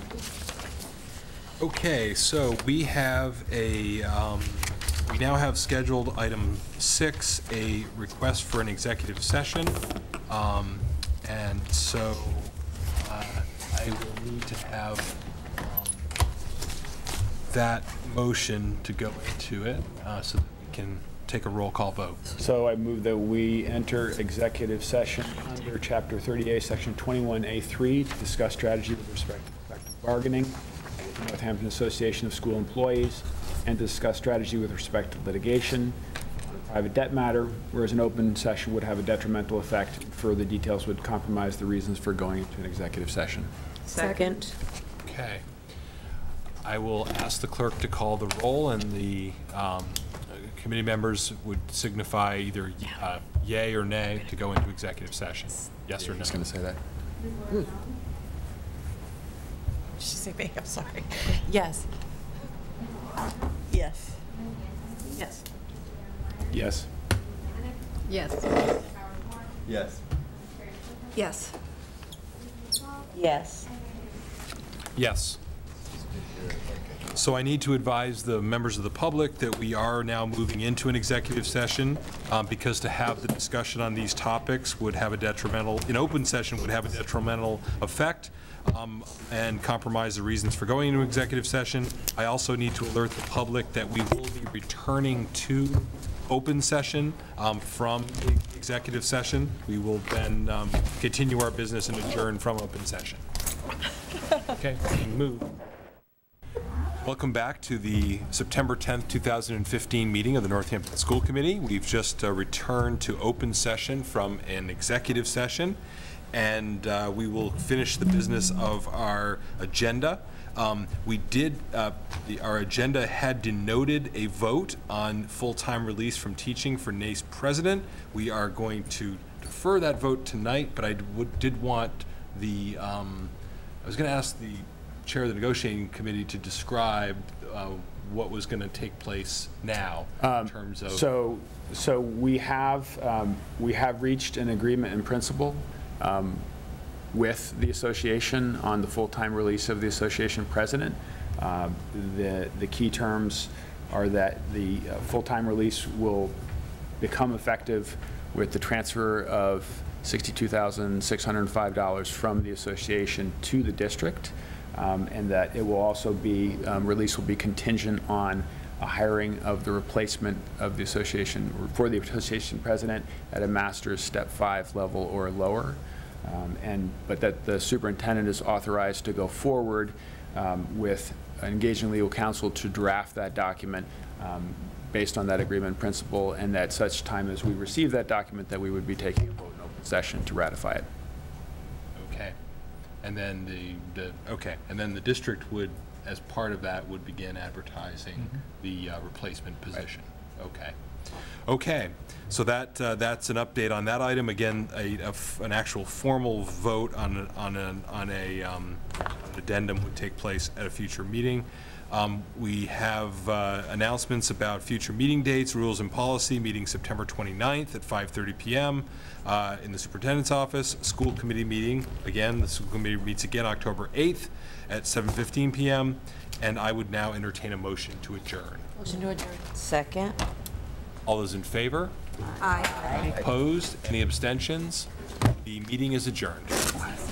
A: Okay, so we have a, um, we now have scheduled item six, a request for an executive session. Um, and so uh, I will need to have um, that motion to go into it uh, so that we can take a roll call vote.
K: So I move that we enter executive session under Chapter thirty-eight, Section twenty-one A three to discuss strategy with respect to collective bargaining with the Northampton Association of School Employees and to discuss strategy with respect to litigation on a private debt matter, whereas an open session would have a detrimental effect. Further details would compromise the reasons for going into an executive session.
G: Second.
A: Okay. I will ask the clerk to call the roll, and the um, committee members would signify either uh, yay or nay to go into executive session. Yes or no?
K: I was going to say that.
N: Did she say me? I'm sorry. Yes.
G: Yes.
N: Yes.
K: Yes.
F: Yes.
O: Yes.
J: Yes.
G: Yes.
A: Yes. So I need to advise the members of the public that we are now moving into an executive session um, because to have the discussion on these topics would have a detrimental, an open session would have a detrimental effect um, and compromise the reasons for going into executive session. I also need to alert the public that we will be returning to open session um, from the executive session. We will then um, continue our business and adjourn from open session. Okay, move. Welcome back to the September tenth, two thousand fifteen meeting of the Northampton School Committee. We've just uh, returned to open session from an executive session, and uh, we will finish the business of our agenda. Um, we did, uh, the, our agenda had denoted a vote on full-time release from teaching for N A C E president. We are going to defer that vote tonight, but I would, did want the, um, I was going to ask the chair of the negotiating committee to describe uh, what was going to take place now
K: um,
A: in terms of.
K: So, so we have um, we have reached an agreement in principle. Um, with the association on the full-time release of the association president. Uh, The, the key terms are that the uh, full-time release will become effective with the transfer of sixty-two thousand six hundred five dollars from the association to the district, um, and that it will also be, um, release will be contingent on a hiring of the replacement of the association, or for the association president at a master's step five level or lower. Um, and, but that the superintendent is authorized to go forward um, with engaging legal counsel to draft that document um, based on that agreement in principle, and that such time as we receive that document, that we would be taking a vote in open session to ratify it.
A: Okay. And then the, the okay, and then the district would, as part of that, would begin advertising mm-hmm. the uh, replacement position. Right. Okay. Okay. So that uh, that's an update on that item. Again, a, a f an actual formal vote on a, on an on a um, an addendum would take place at a future meeting. Um, we have uh, announcements about future meeting dates, rules and policy, meeting September twenty-ninth at five thirty p m Uh, in the superintendent's office. School committee meeting, again, the school committee meets again October eighth at seven fifteen p m And I would now entertain a motion to adjourn.
N: Motion to adjourn.
G: Second.
A: All those in favor?
J: Aye.
A: Opposed? Any abstentions? The meeting is adjourned.